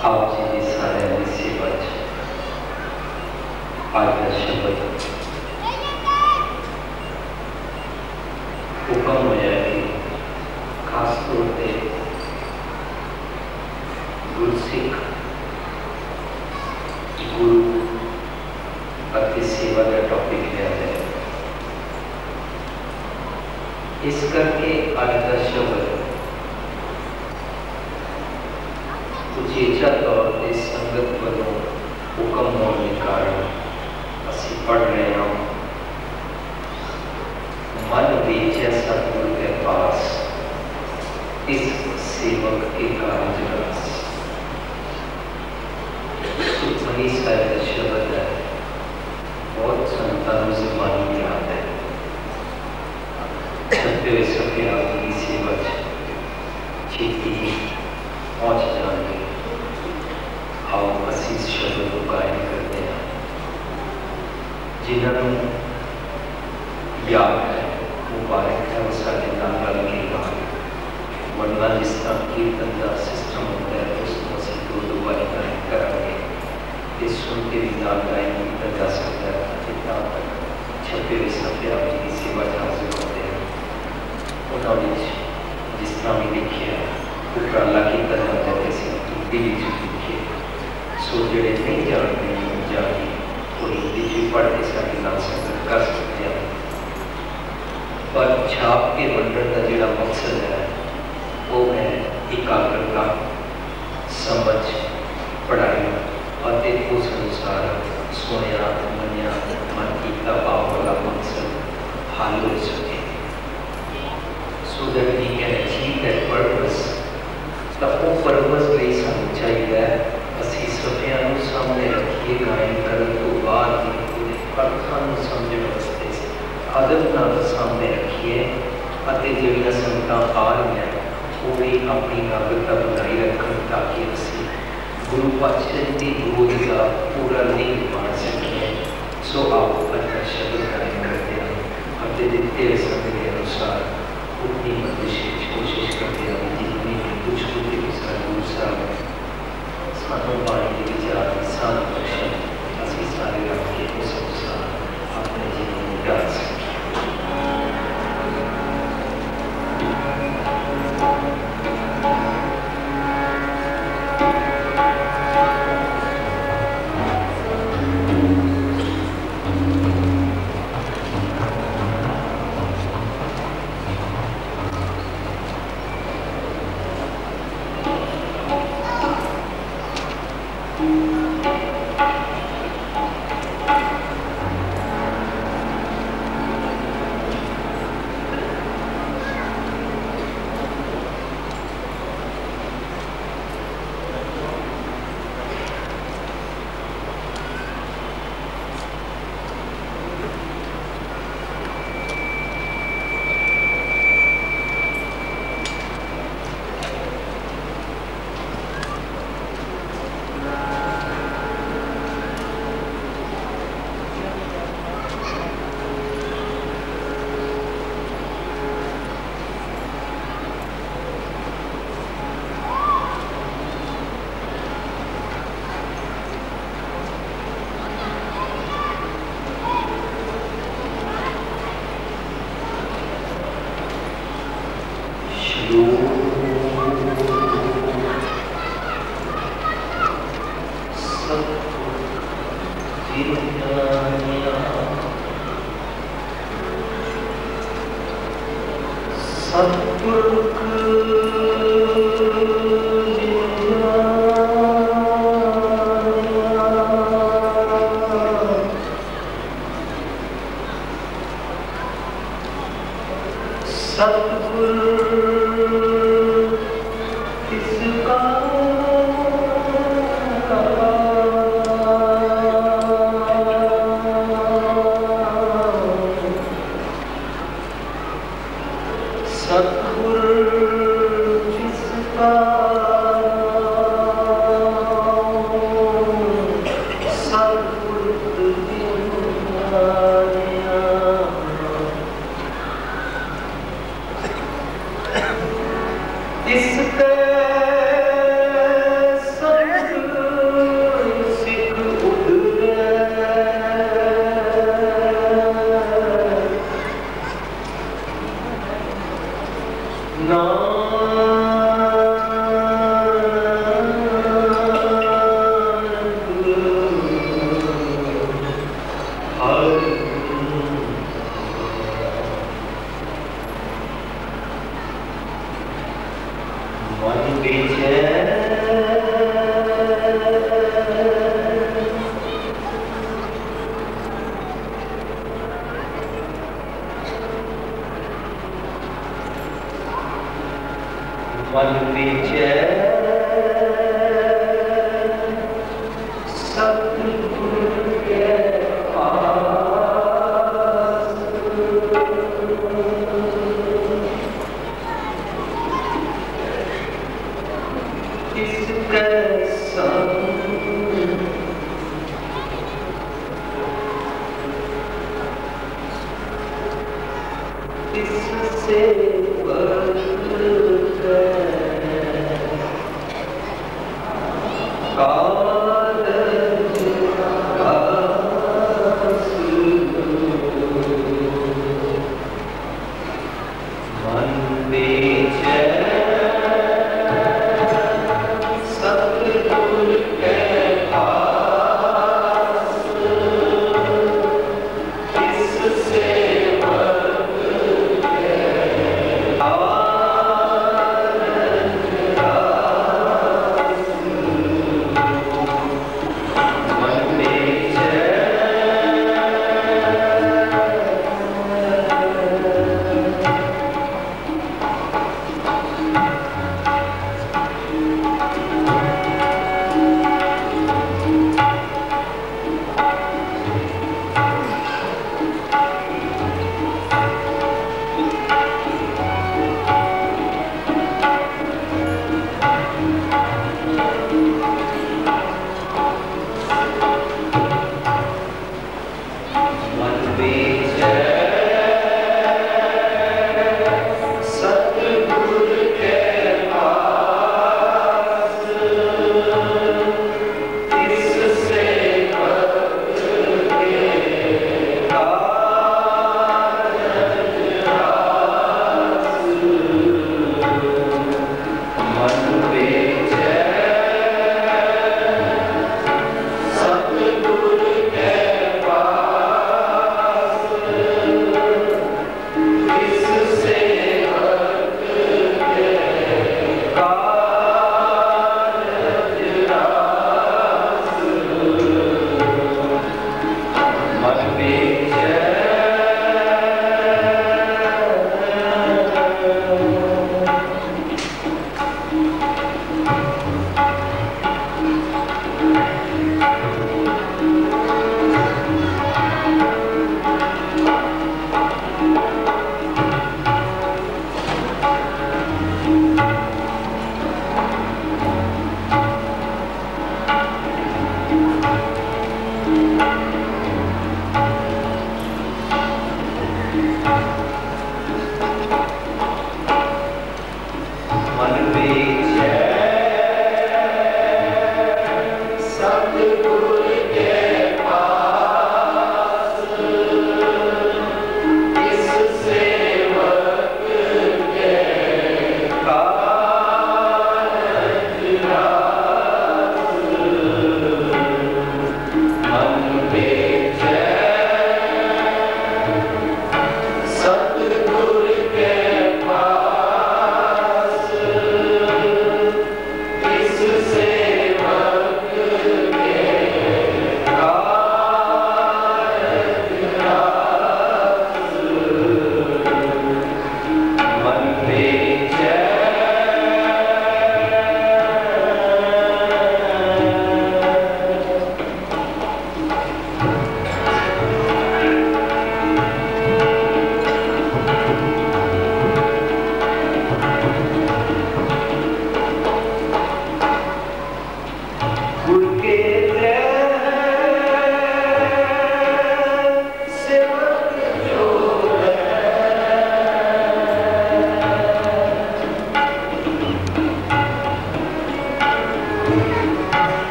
आप जी की सारे सेवा आज का शब्द हुक्म हो जाएगी खास तौर पर गुरसिख गुरु अपनी सेवा का टॉपिक लिया जाए। इस करके आज का शब्द उचेचा तौर पर संगत वालों हुक्म होने के कारण असी पढ़ रहे हैं। मन बेचे सतगुरु के पास इस सेवक के कार्य रस सुखमनी साहिब का शब्द है। बहुत संतानों से मानी याद है सत्य सत्य आपकी सेवा छेती पहुंच जाएंगे। आओ असी शब्द को गायन करते हैं जिन्होंने याद है मुबारक है वो सारे नाम रल के बाद वरना जिस तरह कीर्तन का सिस्टम होता है उसको असी दो बार गायन करांगे। इस सुन के भी नाम गायन किया जा सकता है जितना तक छपे हुए सत्य आप जी की सेवा हाजिर होते हैं। उन्होंने जिस तरह भी लिखी है उपराला किया जाता है दिल्ली लिखिए सो जोड़े नहीं जानते जाके कोई हिंदी पढ़ के साथ नाम संगत कर सकते हैं। पर छाप के वंडन का जोड़ा मकसद है वो है एकाग्रता समझ पढ़ाई और उस अनुसार सुनिया मनिया मन की भाव वाला मकसद हाल हो सके। So that we can achieve that purpose. तो वो पर्पस ਲਈ ਸਾਨੂੰ ਚਾਹੀਦਾ ਹੈ ਅਸੀਂ ਸਭਿਆਂ ਨੂੰ ਸਾਹਮਣੇ ਰੱਖੀਏ ਗਾਇਨ ਕਰਨ ਤੋਂ ਬਾਅਦ ਵੀ ਉਹਦੇ ਅਰਥਾਂ ਨੂੰ ਸਮਝਣ ਵਾਸਤੇ ਅਦਬ ਨਾਲ ਸਾਹਮਣੇ ਰੱਖੀਏ ਅਤੇ ਜਿਹੜੀਆਂ ਸੰਗਤਾਂ ਆ ਰਹੀਆਂ ਉਹ ਵੀ ਆਪਣੀ ਨਾਗਰਿਕਤਾ ਬਣਾਈ ਰੱਖਣ ਤਾਂ ਕਿ ਅਸੀਂ ਗੁਰੂ ਪਾਤਸ਼ਾਹ ਦੀ ਗੋਦ ਦਾ ਪੂਰਾ ਨਹੀਂ ਬਣ ਸਕੀਏ। ਸੋ ਆਓ ਅੱਜ ਦਾ ਸ਼ਬਦ ਗਾਇਨ ਕਰਦੇ ਹਾਂ ਅਤੇ ਦਿੱਤੇ ਹੋਏ ਸਮੇਂ ਦੇ ਅਨੁਸਾਰ अपनी विशेष कोशिश करते हैं जितनी भी कुछ होते गुरु साहब सानों पानी के विचार सान दर्शन असी सारे रख के उस अनुसार अपने जीवन में डाल सकें।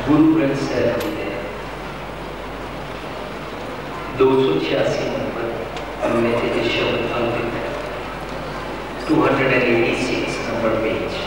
गुरु ग्रंथ साहिब जी ने 286 नंबर में से शब्द अंकित है, 286 नंबर पेज।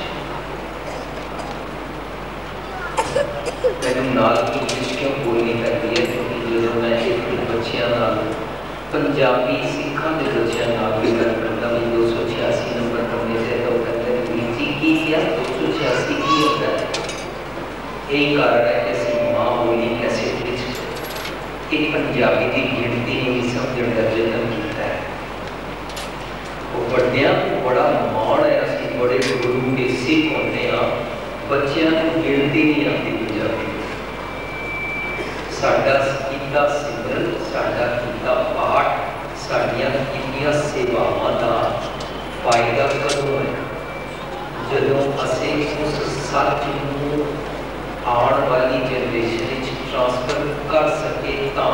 मैंने नाल इंग्लिश क्यों बोलनी करती है, क्योंकि जो मैं एक बच्चों नाल पंजाबी सिखा के बच्चों नाल भी गल करता भी 286 नंबर पढ़ने से तो कहते हैं वीर जी की क्या 286 की होता है। यही कारण है कि असं माँ बोली कैसे एक पंजाबी की गिनती नहीं समझने का जतन किया है। वो बड़िया को बड़ा मान है, असं बड़े गुरु के सिख होते हैं, बच्चों को गिनती नहीं आती पंजाबी। साडा कीता सिमरन, साडा कीता पाठ, साडियां कीतियां सेवावां दा फायदा कदों है जदों असीं उस सच नूं आने वाली जनरेशन ट्रांसफर कर सके।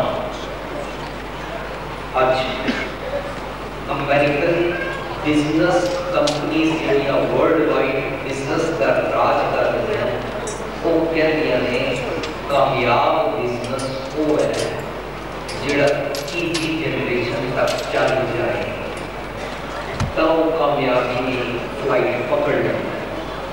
आज अमेरिकन बिजनेस कंपनीज जड़ियां वर्ल्ड वाइड बिजनेस का राज कर रही हैं, वो कहदियां ने कामयाब बिजनेस वो है जिहड़ा तीजी जनरेशन तक चल जाए तो कामयाबी की फ्लाइट पकड़ लेता है।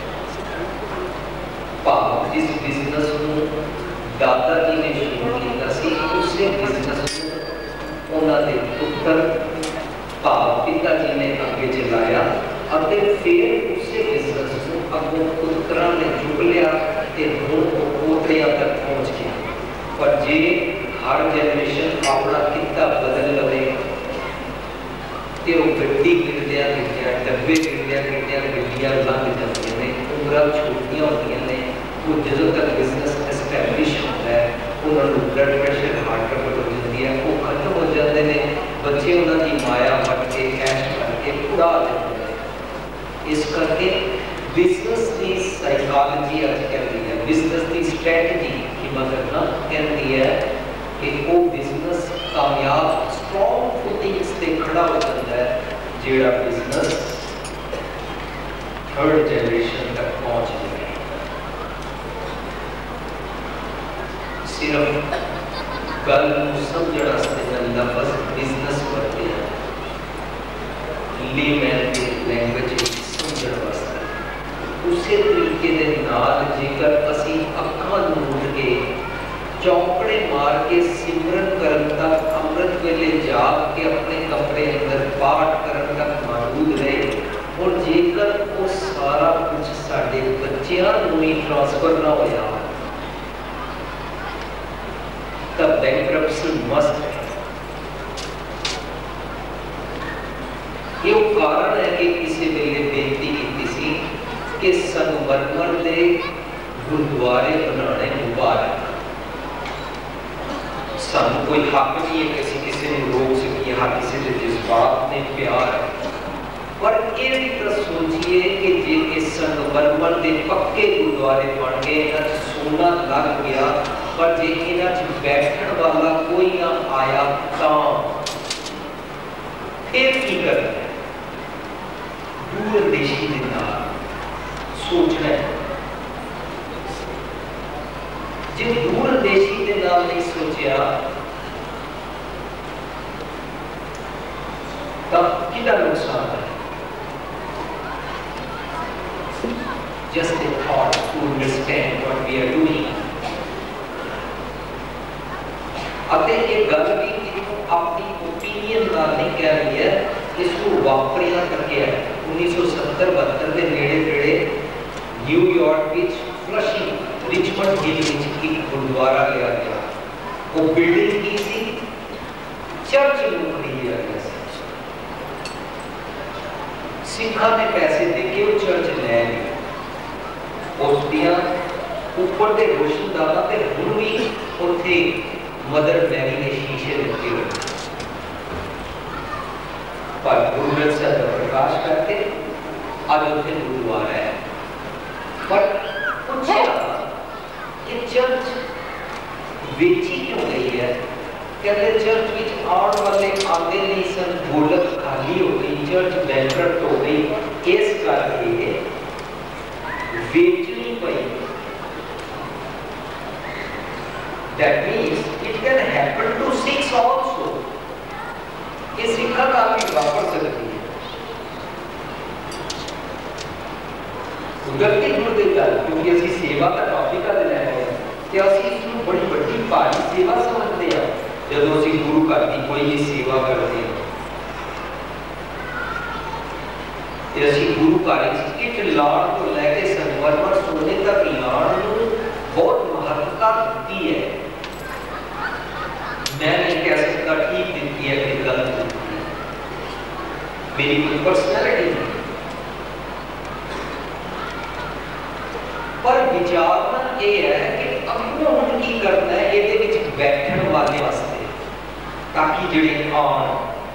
भाव जिस बिजनेस को दादा जी ने शुरू किया सी, उसे बिजनेस को उन्होंने पुत्र भाव पिता जी ने आगे चलाया और फिर उसे बिजनेस को अगों पुत्रा ने चुक लिया ते हुण पोतरियां तक पहुंच गया। पर जे हर जनरेशन अपना किता बदल लवे ते वो गड्डी गिरदियां गिरदियां डब्बे गिरदियां गिरदियां गड्डियां लंघ जांदियां ने, उम्रां छोटियां होंदियां ने। वो जो तक बिजनेस एस्टैब्लिश होता है उन्होंने ब्लड प्रेशर हार्ट रैट हो जाती है, वो खत्म हो जाते हैं, बच्चे उन्होंने माया फट के कैश करके उड़ा देते हैं। इस करके बिजनेस की साइकोलॉजी अज कहती है, बिजनेस की स्ट्रैटेजी की मदद ना कहती है कि वो बिजनेस कामयाब स्ट्रॉन्ग फुटिंग्स पे खड़ा हो जाता है जिहड़ा बिजनेस थर्ड जनरेशन तक पहुंच जाए। सिर्फ गल समझना लफ्ज बिजनेस करते हैं लेमैन की लैंग्वेज समझने वास्ते। उसी तरीके के नाल जेकर असी अखां मूंद के चौंकड़े मार के सिमरन करन तक अमृत वेले जाग के अपने कमरे अंदर पाठ करन तक मौजूद रहे, और जेकर वो सारा कुछ साडे बच्चों नूं ही ट्रांसफर ना होया तब बैंक्रप्सी मस्ट है। ये कारण है कि किसी वेले बेनती की सी कि संगमरमर दे गुरुद्वारे बनाने मुबारक। सानू कोई हक नहीं है कि किसी को रोक सकिए, हर किसी के जज्बात ने प्यार है, पर ये भी तो सोचिए कि जे संगमरमर दे पक्के गुरुद्वारे बन गए, सोना लग गया, पर जे इन्हां बैठण वाला कोई ना आया तो फिर की करना है? दूरदेशी के नाल सोचना है। जे दूरदेशी के नाल नहीं सोचा तब कितना नुकसान है? Just a thought to understand what we are doing. अते ये गल भी इनको अपनी ओपिनियन नाल नहीं कह रही है, इसको वापरिया करके है। 1970-72 के नेड़े न्यूयॉर्क विच फ्लशिंग रिचमंड हिल विच एक गुरुद्वारा लिया गया। वो बिल्डिंग की सी चर्च में खरीदा गया। सिखा ने पैसे देके वो चर्च ले ली। उस दिया ऊपर के रोशनदाना ते हुण भी उत्थे मदर मैरी ने शीशे रखे हुए, पर गुरु ग्रंथ साहिब का प्रकाश करके आज उत्थे गुरुद्वारा है। पर पूछा कि चर्च बेची क्यों गई है? कहते चर्च विच आने वाले आते नहीं सन, गोलक खाली हो गई, चर्च बैंकरप्ट हो गई, इस करके बेचनी पई। That means it can happen to Sikhs also. ये सिखा का भी वापर सकती है। गलती जुड़ गई गल, क्योंकि असी सेवा का टॉपिक का लेना है कि असी इसमें बड़ी बड़ी भारी सेवा समझते हैं जब असी गुरु घर की कोई भी सेवा करते हैं। असी गुरु घर किट लाण को लैके संगमरमर सोने तक लाण बहुत महत्वता दी है। मैं नहीं कह सकता ठीक दी है कि गलत दी है, मेरी कोई पर्सनैलिटी नहीं, पर विचारना ये है कि अगों हम की करना है ये विच बैठण वाले वास्ते, ताकि जिहड़े आण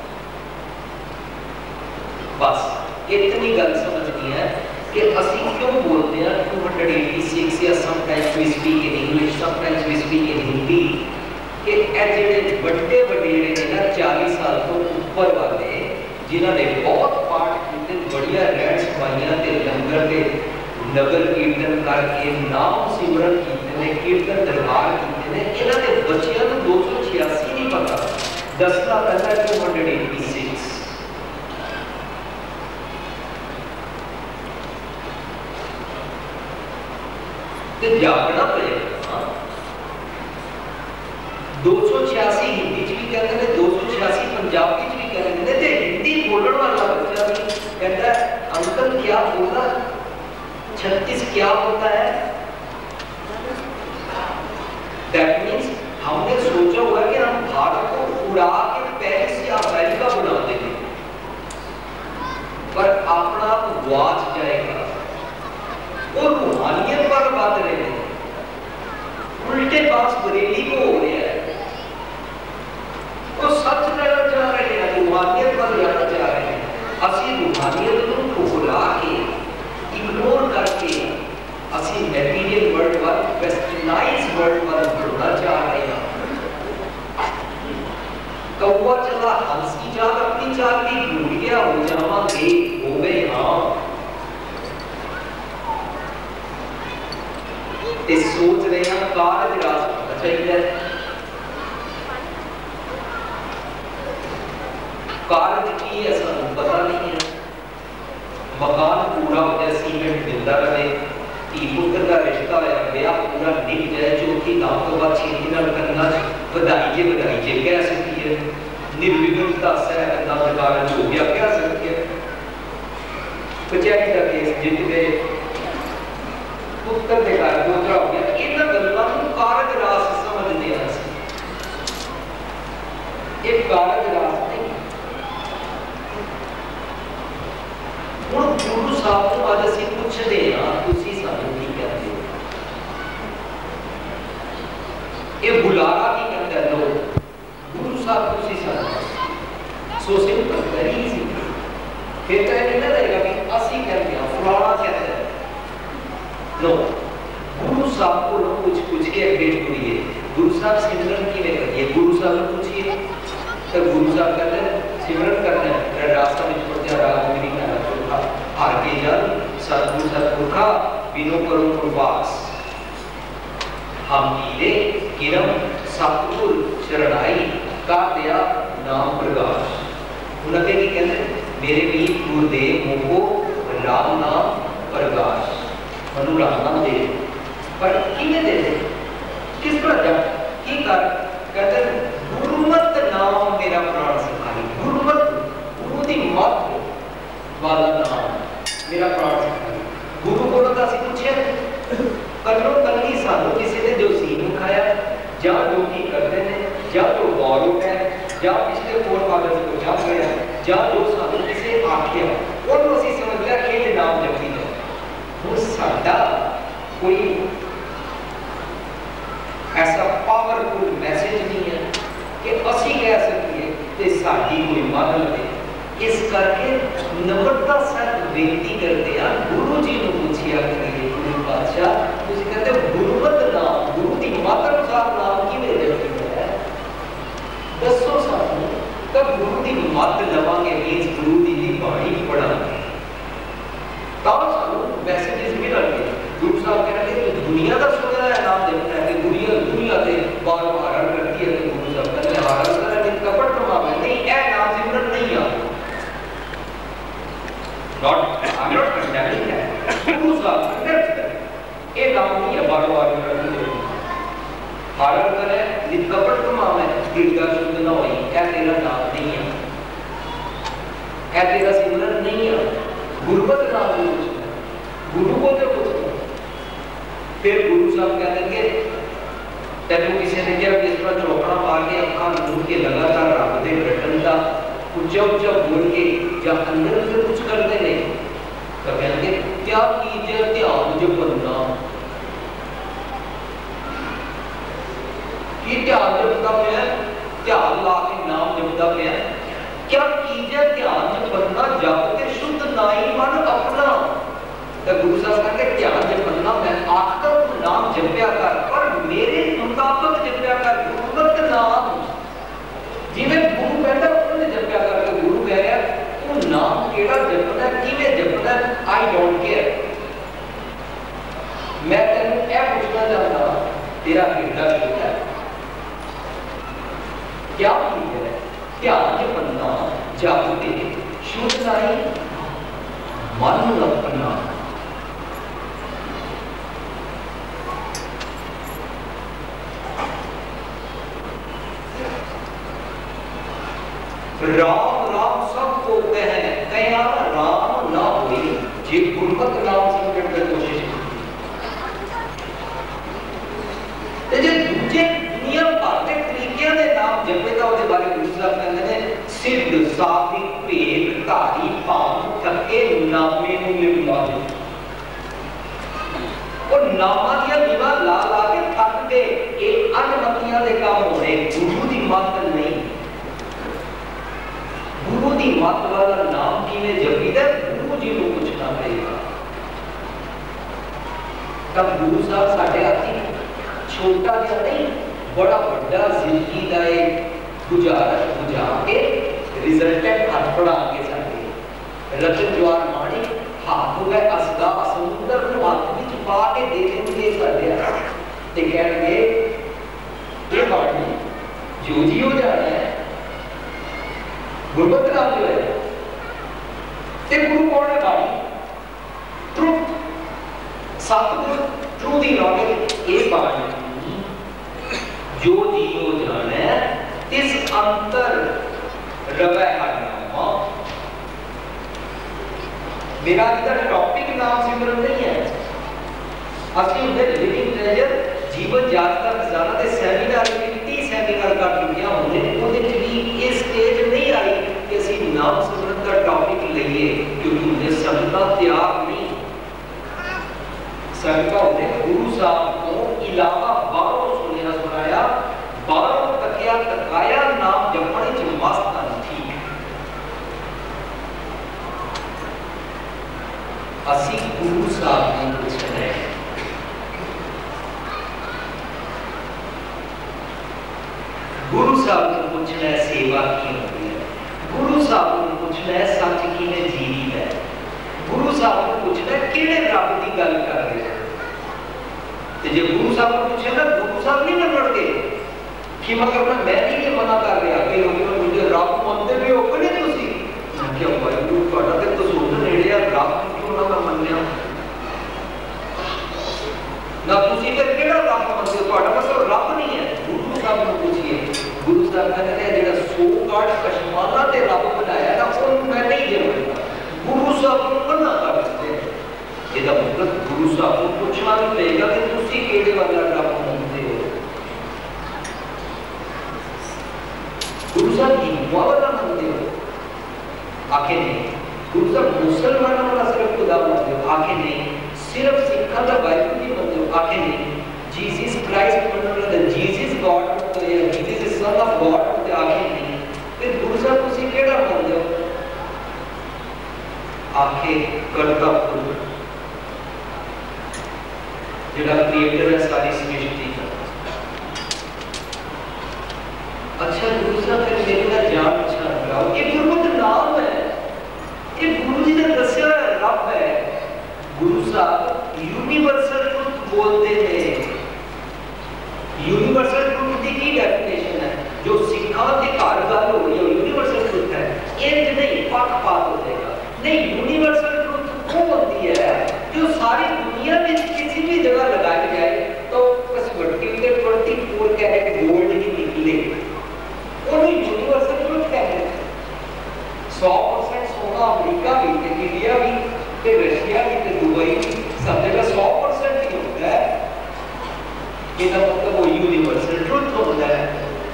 बस इतनी गल समझनी है कि असी क्यों बोलते हैं 286 या sometimes we speak in English, sometimes we speak in Hindi, कि जिहड़े बड़े वडेरे ने ना 40 साल तो ऊपर वाले जिन्होंने बहुत पाठ कीते, बढ़िया रहन सफाइयां ते लंगर ते नगर कीर्तन करके नाम सिमरन कीते ने, कीर्तन दरबार कीते ने, इन्हां दे बच्चियां नूं 286 नहीं पता, दसना पहला 286 ते जागना पड़ेगा। 286 हिंदी च भी कहते हैं, 286 पंजाबी च भी कहते हैं, ते हिंदी बोलने वाला बच्चा भी कहता है अंकल क्या बोला, 36 क्या होता है। That means हमने सोचा हुआ है कि हम भारत को उड़ा के पेरिस या अमेरिका बना देंगे, पर अपना गुआच जाएगा। वो रूहानियत पर बात रहे हैं, उल्टे पास बरेली को हो रहा है, वो सच तरफ जा रहे हैं, रूहानियत पर जाना चाह रहे हैं। असी रूहानियत को भुला के इग्नोर करके असी मटेरियल वर्ल्ड पर, वेस्टर्नाइज वर्ल्ड पर जुड़ना चाह रहे हैं। कौवा चला हंस की चाल अपनी चाल की भूल गया, हो जावांगे हो गए हाँ, इस सोच रहे हैं कारज राज होना चाहिए। कारज की ऐसा पता नहीं है, मकान पूरा हो जाए, सीमेंट मिलता रहे, पुत्र का रिश्ता है, ब्याह पूरा निक जाए, चौथी काम तो बाद छेती नाल करना बधाई जे कह सकती है, निर्विघ्नता से आनंद कारज हो गया कह सकती है। कचहरी का केस जित गए, पुत्र के घर पोतरा हो गया, इन्हां गल्लां नूं कारज रास समझदे हां। ये कारज रास नहीं। हुण गुरु साहब नूं अज असीं पुछदे हां तुसीं सानूं की कहंदे हो, ये बुलारा की कहंदा लो गुरु साहब तुसीं सानूं सो सिंपल वेरी इजी। फिर तो ये नहीं रहेगा कि असीं कहंदे हां फलाना कहंदा है, नो गुरु साहब को लोग पूछ के अपडेट करिए, गुरु साहब सिमरन की में करिए, गुरु साहब को पूछिए, तो गुरु साहब कहते हैं सिमरन करना है, रास्ता में पहुंचा राग मेरी का चोखा हार के जल सतगुरु सतपुरखा बिनो करो प्रवास, हम कीरे किरम सतगुर शरणाई का दिया नाम प्रकाश। उन्होंने की कहते मेरे वीर गुरुदेव मोको राम नाम प्रकाश, मनु राम नाम दे, पर किने दे दे, किस तरह जब की कर कहते गुरुमत नाम मेरा प्राण सखाई, गुरुमत गुरु दी मत वाला नाम मेरा प्राण सखाई। गुरु को तो ਅਸੀਂ ਪੁੱਛਿਆ करो कली सानू किसी ने जो सीन खाया ਜਾਂ जो की करते ने ਜਾਂ जो गौरव है ਜਾਂ पिछले फोर फादर्स को जा गया ਜਾਂ जो सानू किसी आख्या ਉਹਨੂੰ ਅਸੀਂ समझ लिया कि नाम जपी है। वो साडा कोई ऐसा पावरफुल मैसेज नहीं है कि असी कह सकिए ते साडी कोई मदद है। इस करके नम्रता से बेनती करते हैं गुरु जी ने पूछिया करिए गुरु पातशाह तुसी कहते हो गुरुमत नाम गुरु दी मत अनुसार नाम किवें जपी है, दसो सानू तब गुरु दी मत लवांगे मींस गुरु दी बाणी पढ़ांगे तब सानू मैसेजेस मिलणगे। गुरु साहब कहते हैं दुनिया का सुनना है नाम जपना है, दुनिया दुनिया दे बार पाड़ो आगे हालत करे निकपट कमावे गिरगा शुद्ध ना होई क्या तेरा नाम नहीं है क्या तेरा सिमरन नहीं है गुरबत नाम नहीं कुछ गुरु को तो कुछ फिर गुरु साहब क्या कहेंगे तेरे किसी ने क्या इस पर चौकड़ा मार के अखा मूंद के लगातार रब दे रटन का ऊंचा ऊंचा बोल के या अंदर से कुछ करते नहीं तो कहेंगे क्या कीजिए ध्यान जो बनना कि ध्यान जपता पे ध्यान ला के नाम जपता पे क्या कीजिए ध्यान जब बनना जप के शुद्ध नाई मन अपना तो गुरु साहब कहते ध्यान जब बनना मैं आखिर तो नाम जपया कर पर मेरे मुताबिक जपया कर गुरमत नाम जिਵੇਂ गुरु कहता उन्होंने जपया कर गुरु कह रहा वो नाम केड़ा जपना किवें जपना आई डोंट केयर मैं तेनू ए पूछना चाहता तेरा कितना शुद्ध है क्या है ध्यान जपना जप के शुद्ध नाई मन अपना राम राम सब बोलते हैं कया राम ना हुई जी गुरमत नाम समझने की कोशिश की जे दूजे दुनिया भर के तरीके दे नाम जपे दा ओदे बारे गुरु साहब कहंदे ने सिद्ध साधिक भेद धारी भाव थके नामे नु लिखवा दे और नामा दिया निवा ला ला के थक के ये अनमतियां दे काम होने गुरु दी मत नहीं गुरु दी मत वाला नाम किवें जपीदा गुरु जी को पूछना पड़ेगा तब गुरु साहब साडे हाथी छोटा जिहा नहीं बड़ा बड़ा जिंदगी का एक गुजारा बुझा के रिजल्टेंट हाथ पड़ा के साडे रतन जवार माणी हाथ हो गए असदा समुद्र को हाथ में छुपा के दे देंगे साडे ते कहणगे ये बाणी जो जी हो जाना है गुरबत नाम जो है ते गुरु कौन है भाई ट्रुथ सतगुरु ट्रू दी नॉलेज ये बात जो जियो जाने तिस अंतर रवै हरनामा मेरा इधर टॉपिक नाम सिमरन नहीं है असली उधर लिविंग ट्रेजर जीवन जागता खजाना ते सेमिनार कितनी सेमिनार कर चुकिया होंगे ਉਹਦੇ ਚ ਵੀ ਇਹ ਸਟੇਜ नहीं आई कि ਅਸੀਂ नाम सिमरन का टॉपिक लिए क्योंकि उन्हें सबका त्याग नहीं सबका उन्हें गुरु साहब को इलावा बारों सुनिया सुनाया बारों तकिया तकाया नाम जपने च मस्त ठीक ਅਸੀਂ गुरु साहब ने कुछ है गुरु साहब को पूछना है सेवा की होती है गुरु साहब को पूछना है सच की में जीवी है गुरु साहब को पूछना है किहड़े रब की गल कर रहे हो ते जे गुरु साहब को पूछे ना गुरु साहब नहीं मनणगे कि मगर मैं नहीं ये मना कर रहा कि लोग मुझे रब मनते भी हो कि नहीं तुसी मैं क्या वाहिगुरू ਤੁਹਾਡਾ ਤੇ ਕਸੂਰ ਨੇੜੇ ਆ रब क्यों ना मैं ਮੰਨਿਆ ना तुसी फिर केड़ा रब मनते हो ਤੁਹਾਡਾ मतलब रब नहीं है गुरु साहब को पूछिए गुरु साहब कहते हैं जेड़ा सो काट कशमाना ते रब बनाया ना उन मैं नहीं जानता गुरु साहब को मना कर देते हैं ਇਹਦਾ मतलब गुरु साहब को पूछना भी पड़ेगा कि तुसी केड़े वाला रब मनते हो गुरु साहब हिंदुओं वाला मनते हो आखे नहीं गुरु साहब मुसलमानों वाला सिर्फ खुदा मनते हो आखे नहीं सिर्फ सिखा का बाइबल भी मनते हो आखे नहीं जीसस क्राइस्ट मनते हो जीसस गॉड मनते हो Jesus is son of God मनते हो आखे नहीं फिर गुरु साहब तुसी केड़ा मनते हो आखे करता खुद जेड़ा क्रिएटर है सारी सृष्टि का अच्छा गुरु साहब फिर मेरे का जान अच्छा लगाओ ये गुरमत नाम है ये गुरु जी ने दस्या रब है गुरु साहब यूनिवर्सल ट्रुथ बोलते हैं यूनिवर्सल ट्रुथ की डेफिनेशन है जो सिखा के घर गल हो रही है यूनिवर्सल ट्रुथ है इंज नहीं पक्षपात हो जाएगा नहीं यूनिवर्सल ट्रुथ वो होती है जो सारी दुनिया में किसी भी जगह लगाई जाए ਇਹਦਾ ਮਤਲਬ ਉਹ ਯੂਨੀਵਰਸਲ ਟਰੂਥ ਹੁੰਦਾ ਹੈ।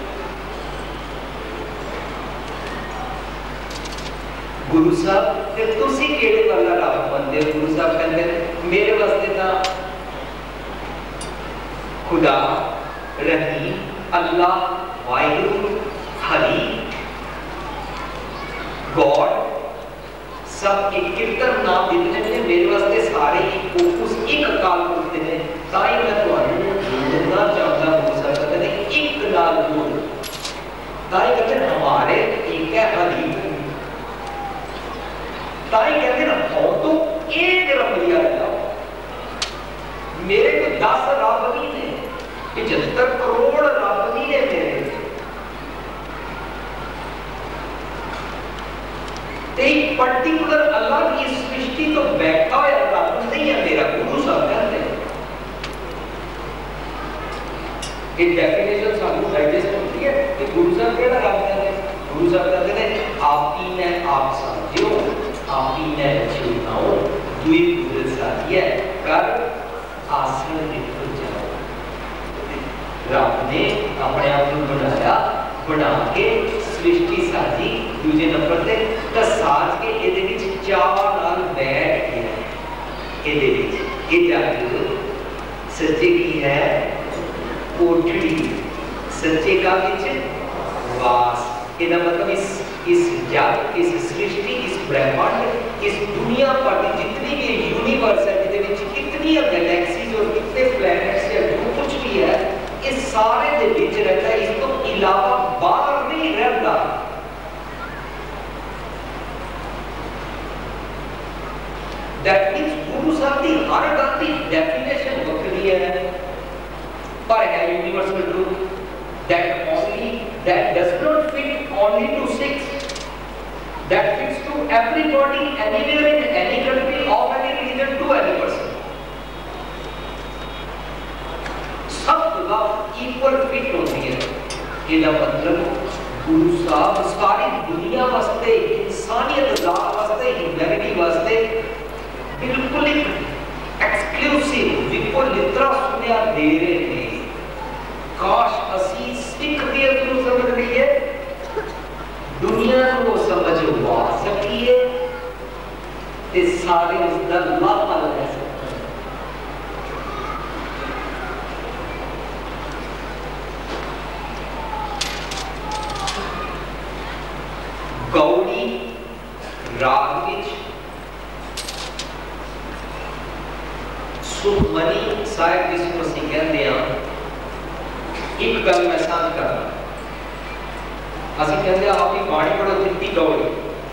गुरु साहब ते तुसी केड़े वाला रब मनदे हो? गुरु साहब कहते मेरे वास्ते तां खुदा, रहीम, अल्लाह, वाहिगुरु, हरी, गॉड सब एक कीर्तन नाम दिते ने। मेरे वास्ते सारे उस एक अकाल पुरख ने। ताई मैं तुहानू जोड़ना चाहता हूं। गुरु साहब कहते एक नाल जोड़। ताई कहते हमारे एक है हरी। ताई कहते ना हो तो एक रवैया लगाओ। मेरे को 10 रब नहीं ने, 75 करोड़ रब नहीं ने मेरे। एक पर्टिकुलर अल्लाह की सृष्टि तो बैठा हुआ रब नहीं है मेरा। गुरु साहब कहते हैं एक डेफिनेशन सानू डाइजेस्ट होती है कि गुरु साहब केड़ा रब कहते हैं। गुरु साहब कहते हैं आप ही ने आप समझो, आप ही ने चुनाओ, दुई गुरु साथी है कर आसन निकल जाओ। रब ने अपने आप को बनाया, बना के सृष्टि साजी। दूजे नंबर ते ता साज के ਇਹਦੇ ਵਿੱਚ ਚਾਹ ਨਾਲ बैठ गया। ਇਹਦੇ ਵਿੱਚ ਇਹ जग सच्चे की है कोठड़ी, सच्चे का विच वास। ਇਹਦਾ मतलब इस जग, इस सृष्टि, इस ब्रह्मांड, इस दुनिया पर जितनी भी यूनिवर्स है, ਜਿਹਦੇ ਵਿੱਚ कितनी गैलेक्सीज और कितने प्लैनेट्स है, जो कुछ भी है, इस सारे ਦੇ ਵਿੱਚ रहता है। इस तो इलावा बाहर नहीं रहता। That means गुरु साहब की हर गल की डेफिनेशन वक्री है, पर है universal truth that does not fit only to 6, that fits to everybody, anywhere in any country, of any religion, to any person. सब जगह इक्वल फिट होती है। इसका मतलब गुरु साहब सारी दुनिया वास्ते, इंसानियत वास्ते, ह्यूमैनिटी वास्ते बिल्कुल एक एक्सक्लूसिव विपुल लित्रा सुनिया दे रहे हैं। काश असी सिख दिए तो समझ लिए, दुनिया को समझ हुआ सकिए, ते सारे उसका लाभ ले सकते। गौड़ी राग विच सुखमनी साहिब जिसको असी कहते हैं। एक गल मैं साझ करना, असं कहते हैं आपकी बाणी पढ़ो थित्ती गौड़ी।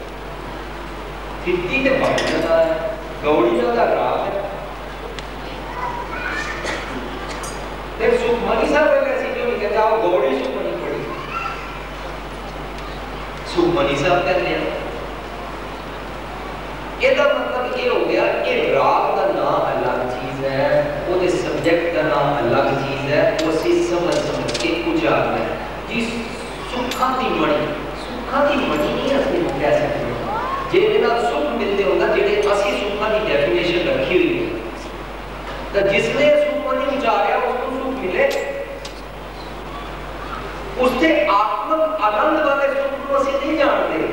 थित्ती ते बाणी का है, गौड़ी का राग है। फिर सुखमनी साहब ऐसी क्यों नहीं कहते आप गौड़ी सुखमनी पढ़ी? सुखमनी साहब कहते हैं। ਇਹਦਾ मतलब ये हो गया कि राग का नाम अलग चीज है, वो सब्जेक्ट का नाम अलग चीज है, वो समझ के उजागर है। जी सुखा दी मणि नहीं असली कह सकते जेदे नाल सुख मिलते होंदा, जेडे असली सुखा दी डेफिनेशन रखी हुई है। तो जिसने सुखमनी उचारिया उसको सुख मिले, उससे आत्मक आनंद वाले सुख को असली नहीं जानते,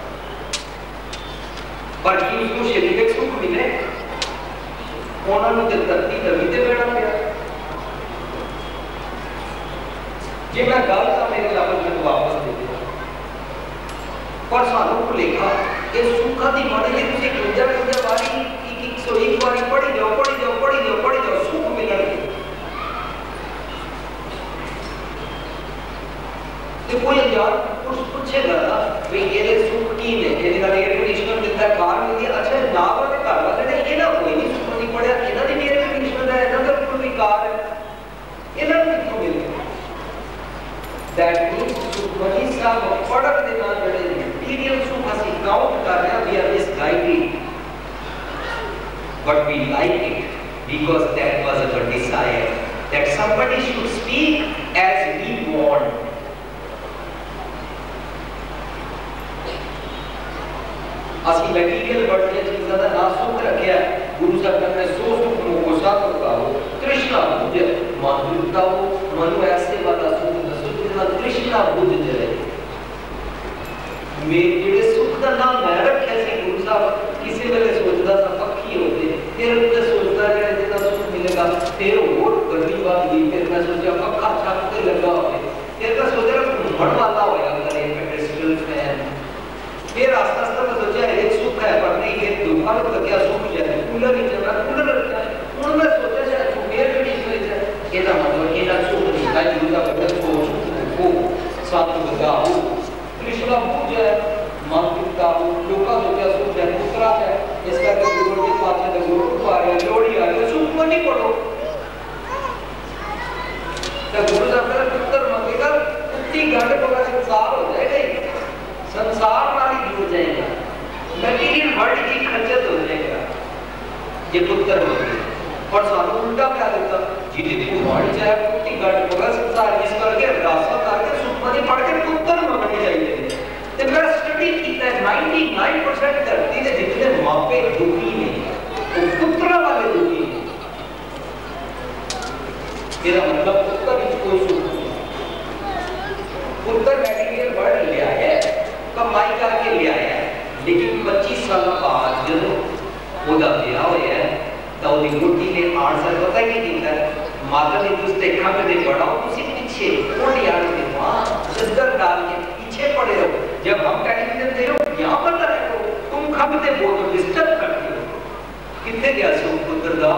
पर कि उसको शारीरिक सुख मिले, उन्होंने तो धरती नवी ते बैठा गया। जे मैं गल का मेरे लफ्ज में वापस दे दिया, पर सानू को लेखा ये सुखा दी माने जे तुसी 51 बारी 101 बारी पढ़ी जाओ सुख मिलणगे। ते कोई यार पूछेगा ना भाई ये सुख की ने, ये नाल एयर कंडीशनर दिता, कार मिलदी, अच्छा ना वाले घर वाले ने ये ना कोई नहीं सुख नहीं पढ़िया, इना दी एयर कंडीशनर है, इना दा कोई कार है, इना किथों मिलदी? दैट मींस सुखमनी साहब पढ़न दे नाल जड़े मटीरियल सुख ਅਸੀਂ काउंट कर रहे हैं, we are misguided, but we like it because that was our desire that somebody should speak as we want. असली मटीरियल बढ़िया चीज़ों का ना सुख रखा। गुरु साहब कहते हैं सो सुख मोह को साथ बताओ, तृष्णा मुझे माधुर्यता किया, फिर और गर्मी बात गई, फिर मैं सोचा पक्का छत पे लगा हुए, फिर मैं सोचा घूमण वाला होया करे पेडेस्ट्रियल फैन, फिर आस्ता आस्ता मैं सोचा एक सुख है पर नहीं, फिर दुकान पर क्या सुख जाए, कूलर ही चल रहा, कूलर रखा है, हूं मैं सोचा शायद सुखेर भी नहीं सोचा, ਇਹਦਾ मतलब ਇਹਦਾ ਸੁਖ नहीं है, जिसका बदन को वो साथ लगाओ कृष्णा पूजा मानसिकता लोका सोचा सुख है पुत्रा है, इसका के गुरु के पास है गुरु आ रहा है, लोड़ी आ रही है, सुख में नहीं पड़ो तो गुरु साहब का पुत्र मांगेगा, इतनी घाटे पका संसार हो जाएगा, संसार नाल ही जुड़ जाएगा, मटेरियल वर्ल्ड की खर्चत हो जाएगा ये पुत्र मांगे। और सानू उल्टा क्या देता जिदी को मारी चाहे कुत्ती घाटे पका संसार इस करके विरासत आके सुख में पढ़ के पुत्र मांगने चाहिए। ते मैं स्टडी कीता 99% धरती दे जितने मापे दुखी ने वो पुत्र वाले दुखी ने, मेरा मतलब पुत्र की कोई सुख नहीं, पुत्र मटेरियल वर्ल्ड ले आया है, कमाई करके ले आया है, लेकिन 25 साल बाद जब ओदा ब्याह होया है तो ओदी गुड्डी ने आंसर पता ही नहीं कीता, माता ने तुझ देखा कदे बड़ा तुसी पीछे कोण यार के मां सदर डाल के पीछे पड़े रहो, जब हम टेलीविजन दे रहे हो यहां पर रहो, तुम खबते बहुत डिस्टर्ब करते हो, कितने गया सो पुत्र दा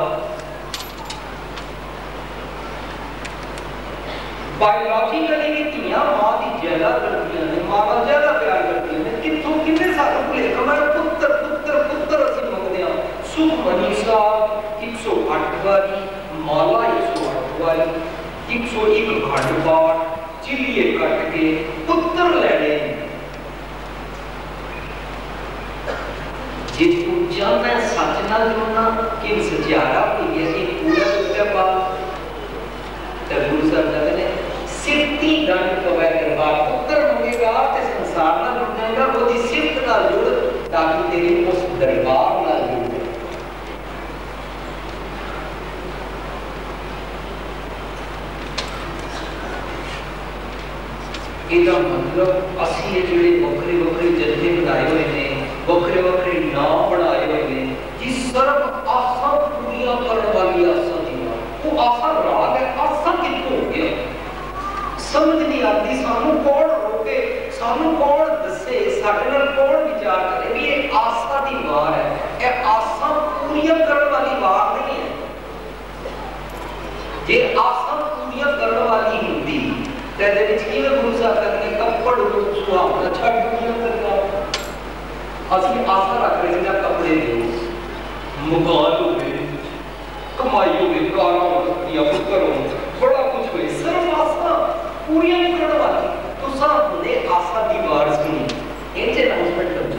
बायोलॉजिकली भी तियां मां दी ज्यादा करती ने, मां का ज्यादा प्यार करती ने, किथों कितने साल भूले हमारा पुत्र पुत्र पुत्र असि मंगदे हां, सुख मनीषा 108 वाली माला 108 वाली 101 घाट पाठ चिलिए कट के पुत्र लेने जे पूजा में सच ना जुड़ना कि सजारा हुई है कि पूरा उसके बाद तब गुरु साहब कहते हैं सिद्धि दंड कवै दरबार, पुत्र मंगेगा ते संसार ना जुड़ जाएगा, वो दी सिद्ध ना जुड़ ताकि तेरी उस दरबार ना जुड़। ਇਹਦਾ मतलब ਅਸੀਂ ਇਹ ਜਿਹੜੇ ਵੱਖਰੇ ਵੱਖਰੇ ਜਥੇ ਬਣਾਏ ਹੋਏ ਨੇ, ਵੱਖਰੇ ਵੱਖਰੇ ਨਾਮ ਬਣਾਏ ਹੋਏ ਨੇ, ਜਿਸ ਸਰਬ ਆਸਾਂ ਪੂਰੀਆਂ ਕਰਨ ਵਾਲੀ ਆਸਾਂ ਦੀਆਂ, ਉਹ ਆਸਾਂ ਰਾਗ ਹੈ, ਆਸਾਂ ਕਿੱਥੋਂ ਹੋ ਗਿਆ ਸਮਝ ਨਹੀਂ ਆਉਂਦੀ, ਸਾਨੂੰ ਕੌਣ ਰੋਕੇ, ਸਾਨੂੰ ਕੌਣ ਦੱਸੇ, ਸਾਡੇ ਨਾਲ ਕੌਣ ਵਿਚਾਰ ਕਰੇ ਵੀ ਇਹ ਆਸਾਂ ਦੀ ਵਾਰ ਹੈ, ਇਹ ਆਸਾਂ ਪੂਰੀਆਂ ਕਰਨ ਵਾਲੀ ਵਾਰ ਨਹੀਂ ਹੈ। ਜੇ ਆਸਾਂ ਪੂਰੀਆਂ ਕਰਨ ਵਾਲੀ ਹੁੰਦੀ तेरे विच किवें गुरु साहब कहते कपड़ रूप सुहावना छड़ दुनिया करना असली आशा रख रहे हैं कपड़े दे मकान हो गए कमाई हो गई कारा हो या पुत्र हो बड़ा कुछ हुए सर्व आशा पूरी करने वाली तो सामने आशा की बात सुनी इंज अनाउंसमेंट कर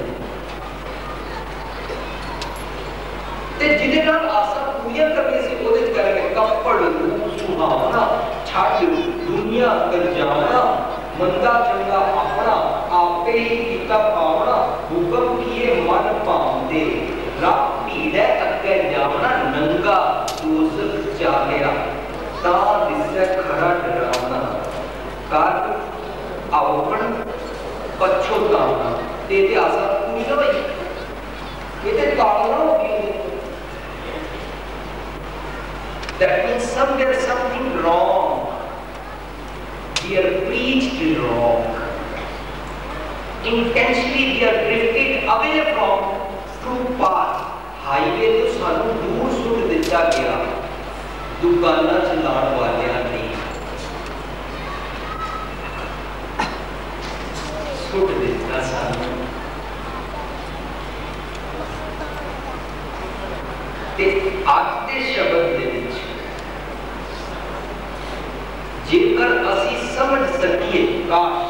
ते जिदे नाल आशा पूरी करने से ओदे करके कपड़ रूप सुहावना छड़ दुनिया कर जावना मंदा चंगा अपना आपे ही कीता पावना हुक्म किए मन पावंदे रब भीड़े अगे जावना नंगा दोजख चालिया ता दिसे खरा डरावना कर आवण पछोतावना तेरे आशा पूरी ना भाई ये तालना हो गई, that means somewhere something wrong, we are preached wrong, intentionally we are drifted away from true path, highway तो सानू दूर सुट दिता गया दुकाना चलाने वाले ने सुट दिता सानू ते आज दे शब्द दे विच जेकर असी समझ सकिए काश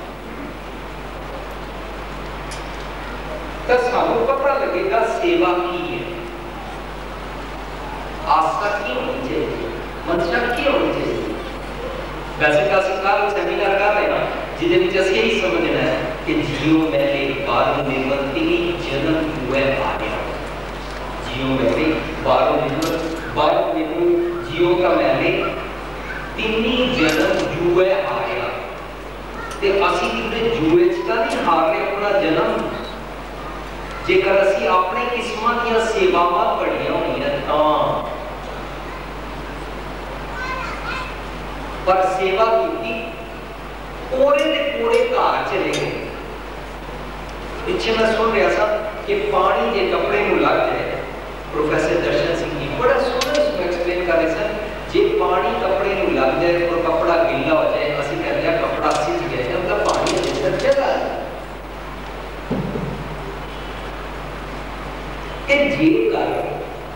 तो सानू पता लगेगा सेवा की है, आस्था की होनी चाहिए, मंशा की होनी चाहिए। वैसे का कल सेमिनार कर रहे हैं जिसे भी जैसे यही समझना है कि जियो मैंने बार निर्मति जन्म हुए आ गया, जियो मैंने बार जियो का मैंने तिन्नी जन्म जुए हारिया ते असी किते जुए च तां नहीं हार रहे अपना जन्म, जेकर असी अपने किस्मां दी सेवावां पढ़ियां होईयां तां पर सेवा की कोड़े के कोड़े घर चले गए। पीछे मैं सुन रहा था कि पानी के कपड़े में लग जाए, प्रोफेसर दर्शन सिंह जी बड़ा सोहना इसको एक्सप्लेन कर रहे सन, जे पानी कपड़े में लग जाए और कपड़ा गीला हो जाए, असं कहते हैं कपड़ा सिज गया, मतलब पानी अंदर चला कि जे कर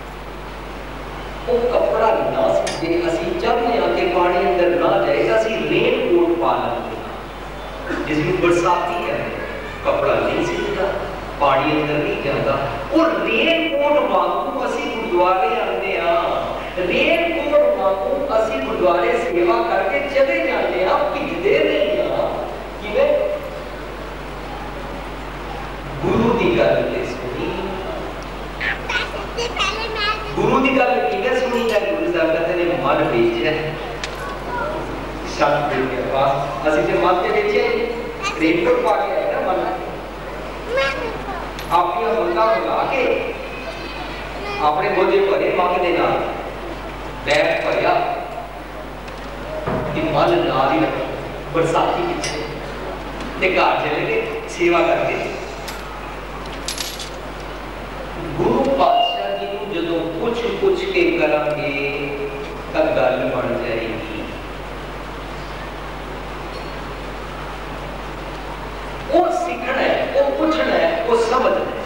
वो कपड़ा ना सीजे, असं चाहते हैं कि पानी अंदर ना जाए, असं रेन कोट पा लेंगे जिसमें बरसाती कहते हैं, कपड़ा नहीं सीजता, पानी अंदर नहीं जाता। और रेन कोट वांगू असं गुरुद्वारे आते हैं, रेन कोट वांगू असं गुरुद्वारे सेवा करके चले जाते हैं, भिजते नहीं हैं कि वे गुरु की गल सुनी, गुरु की गल की सुनी जाए, गुरु साहब कहते हैं मन बेचे शब्द के पास असं जो मन के बेचे रेनकोट पा के आए ना, मन अपनी मंगा मंगा के अपने बोझे भरे मंग देना, बैग भरिया कि मन नाल ही रखो, बरसाती पीछे घर चले गए सेवा करके। गुरु पातशाह जी को जो पूछ पूछ के करेंगे तो गल बन जाएगी। वो सीखना है, वो पूछना है, वो समझना है।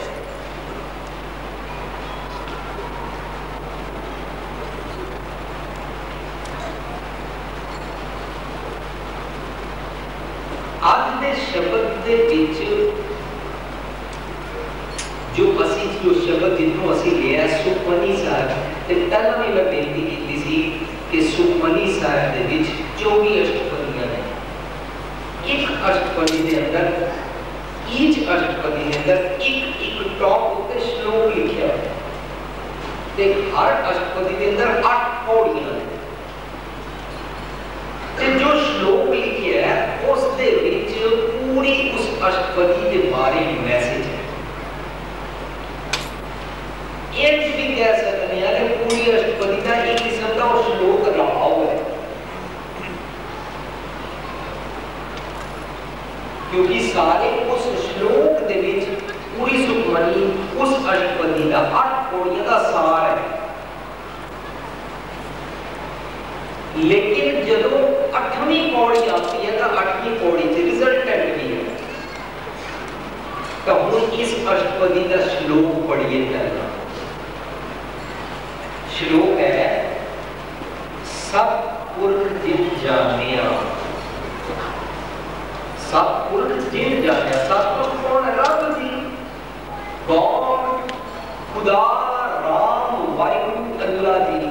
आज के शब्द के बीच जो शब्द जिन्हों असी लिया सुखमनी साहब, पहला भी मैं बेनती की थी कि सुखमनी साहब के बीच 24 अष्टपदियां ने, एक अष्टपदी के अंदर ईच अष्टपदी के अंदर एक टॉप उत्ते श्लोक लिखा है, ते हर अष्टपदी के अंदर 8 पौड़ियां हैं, ते जो श्लोक लिखे है उस दे विच पूरी उस अष्टपदी के बारे में मैसेज है। एक भी कह सकते हैं कि पूरी अष्टपदी का एक किस्म का श्लोक रहा हुआ है, क्योंकि सारे उस श्लोक के बीच पूरी सुखमनी उस अष्टपदी का 8 पौड़ियां का सार है। लेकिन जब 8वीं पौड़ी आती है तो 8वीं पौड़ी से रिजल्टेंट भी है, तो हम इस अष्टपदी का श्लोक पढ़िए पहला। श्लोक है सतपुरुष जिन जानिया, सतपुरुष जिन जानिया, सतपुरुष कौन है? रब जी, गॉड, खुदा, राम, वाहिगुरु, अल्लाह जी।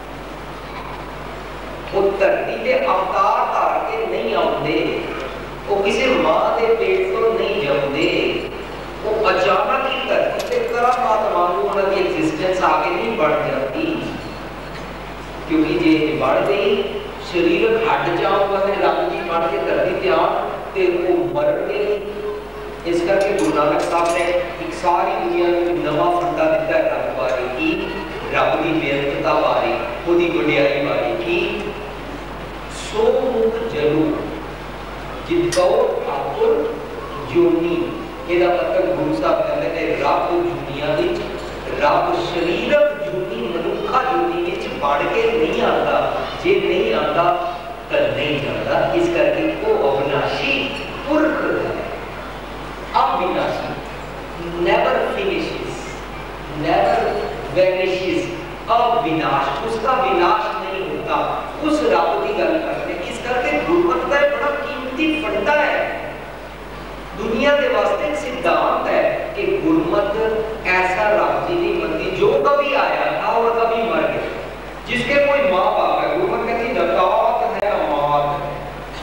वो धरती के अवतार धार के नहीं आते, वो किसी मां के पेट तो नहीं जमते, वो अचानक ही धरती पे करामात वांगू उनकी एग्जिस्टेंस आगे नहीं बढ़ जाती, क्योंकि जे बढ़ गई शरीर हट जाऊंगा तो रब जी बढ़ के धरती पे आन ते वो मर गए। इस करके गुरु नानक साहब ने एक सारी दुनिया में नवा फंडा दिता है रब बारे की, रब की बेअंतता बारे, उसकी वडियाई बारे की। सो मुख जरूर जितो ठाकुर जोनी, ਇਹਦਾ मतलब गुरु साहब कहते हैं रब दुनिया विच, रब शरीरक जूनी मनुखा जूनी विच बढ़ के नहीं आता, जे नहीं आता तो नहीं जाता। इस करके वो अविनाशी पुरख है, अविनाशी, नेवर फिनिशेस, नेवर वैनिशेस, अविनाश, उसका विनाश नहीं होता, उस रब की गल करते। इस करके गुरमत का बड़ा कीमती फंडा है, दुनिया के वास्ते सिद्धांत है कि गुरमत ऐसा रब जी नहीं बनती जो कभी आया था और कभी मर गया, जिसके कोई माँ बाप है। गुरमत कहती नतात है, अमात है।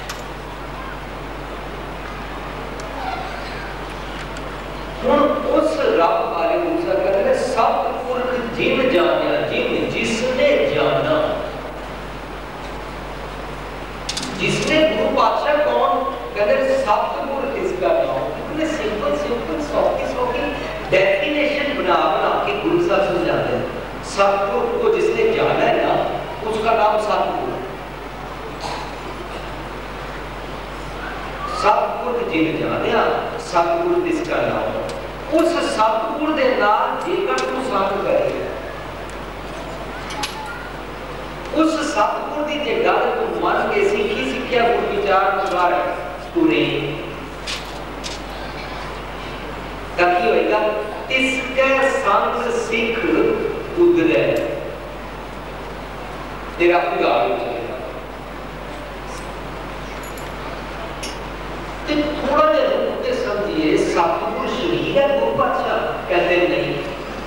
उस रब बारे दूसरा कहते हैं सतपुरुष जिन जाना, जिन जिसने जाना, जिसने गुरु पातशाह कौन कहते सतपुरुष, इसका नाम इतने सिंपल सिंपल सौखी सौखी डेफिनेशन बना बना के गुरु साहब समझाते हैं। सतपुरुष को जिसने जाना है ना, उसका नाम सतपुरुष। सतपुरख जिन जानिया सतगुर तिसका नाम। उस सतगुर दे नाल जेकर तू संग करे, उस सतगुर दी जे गल तू मन के सीखी सिक्ख्या गुर विचार अनुसार तुरे तां की होएगा? तिसके संग सिख उदरे, तेरा उदार हो जाएगा। तो थोड़ा जिहा रूप समझिए, सतगुर शरीर है, गुरु पातशाह कहते नहीं।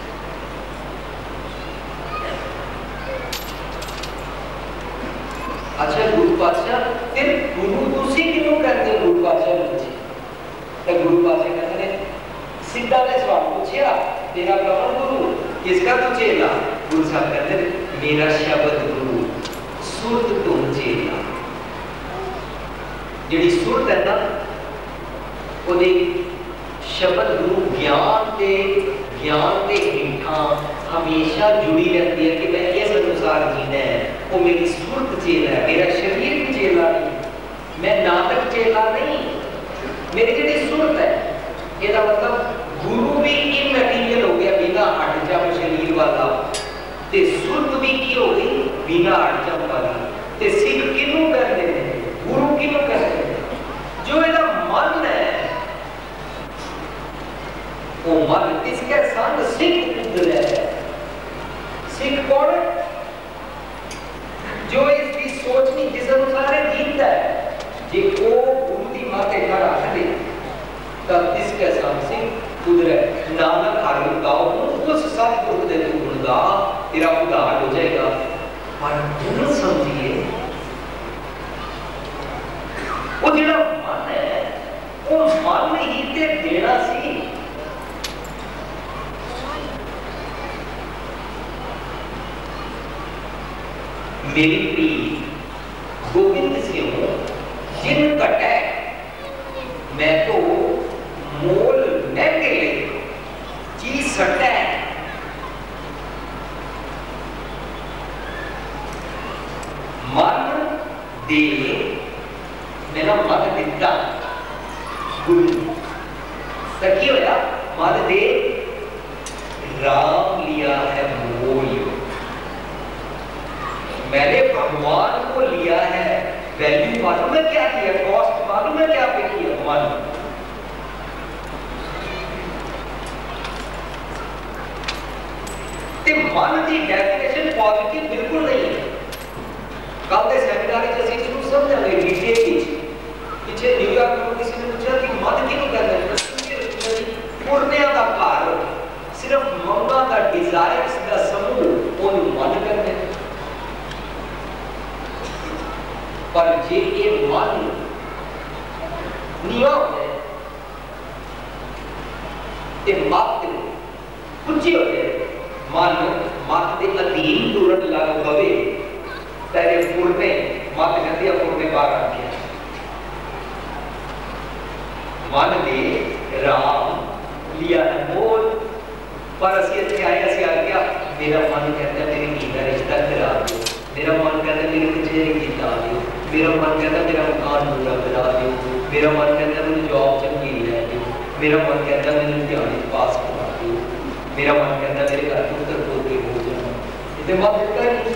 अच्छा गुरु पातशाह, फिर गुरु तुसी किनू कहते हो? गुरु पातशाह जी तो गुरु पातशाह कहते हैं, सीधा ने सवाल पूछा, तेरा कौन गुरु, किसका तू चेला? गुरु साहब कहते मेरा शब्द गुरु, सुरत तुम चेला। जिहड़ी सुरत है ना, ओदी शब्द गुरु ज्ञान के हेठा हमेशा जुड़ी रहती है कि मैं किस अनुसार जीना है। वो मेरी सुरत चेला है, मेरा शरीर भी चेला नहीं, मैं नाटक चेला नहीं, मेरी जिहड़ी सुरत है। ਇਹਦਾ मतलब गुरु भी इमैटीरियल हो गया, बिना हट जम शरीर वाला, ते सुरत भी की हो गई बिना हट जम वाला। ते सिख किनू कहते हैं? गुरु किनू कहते हैं? जो ਇਹਦਾ मन है, वो मन इसके संग सिख उतरे है। सिख कौन? जो इसकी सोचनी जिस अनुसार जीता है, जे वो गुरु की माते घर रख दे तब इसके संग सिख उतरे। नानक हर गाओ उस सतगुरु दे गुण गा, तेरा उद्धार हो जाएगा। पर तुम समझिए, वो जिहड़ा मन है, वो मन ही ते देना सी। मेरी प्रीत गोविंद सिंह जिन कटे, मैं तो मोल महंगे ले चीज सटे। मन दे मेरा मन दिता गुरु सखी होया, मन दे राम लिया है मोल। मैंने भगवान को लिया है, वैल्यू मालूम है क्या किया, कॉस्ट मालूम है क्या पे किया? मन। ते मन की डेफिनेशन पॉजिटिव बिल्कुल नहीं है। कल के सेमिनार में ਅਸੀਂ इसको समझांगे डिटेल ਵਿੱਚ। ਪਿੱਛੇ न्यूयॉर्क में किसी ने पूछा कि मन ਕਿਹਨੂੰ ਕਹਿੰਦੇ ਨੇ? ਪੁਰਨਿਆਂ ਦਾ ਘਰ, ਸਿਰਫ ਮਨਾਂ ਦਾ ਡਿਜ਼ਾਇਰਸ ਦਾ ਸਮੂਹ, ਉਹਨੂੰ ਮਨ ਕਹਿੰਦੇ ਨੇ। पर जे ये मन नीवा हो जाए, ते मत कुछ हो जाए, मन मत के अधीन तुरंत लग पवे, तेरे पुरने मत कहती है पुरने बाहर आ गया। मन ने राम लिया है मोल, पर असी इतने आए, असी आ गया मेरा मन कहता है मेरी धी का रिश्ता करा दो, मेरा मन कहता है मेरी कचहरी जिता दो, मेरा मन कहता मेरा मकान पूरा करा दो, मेरा मन कहता मुझे जॉब चंगी लै दो, मेरा मन कहता मैंने ध्यान पास करा दो, मेरा मन कहता मेरे घर पुत्र पोते हो जाए। इतने मत दिता नहीं।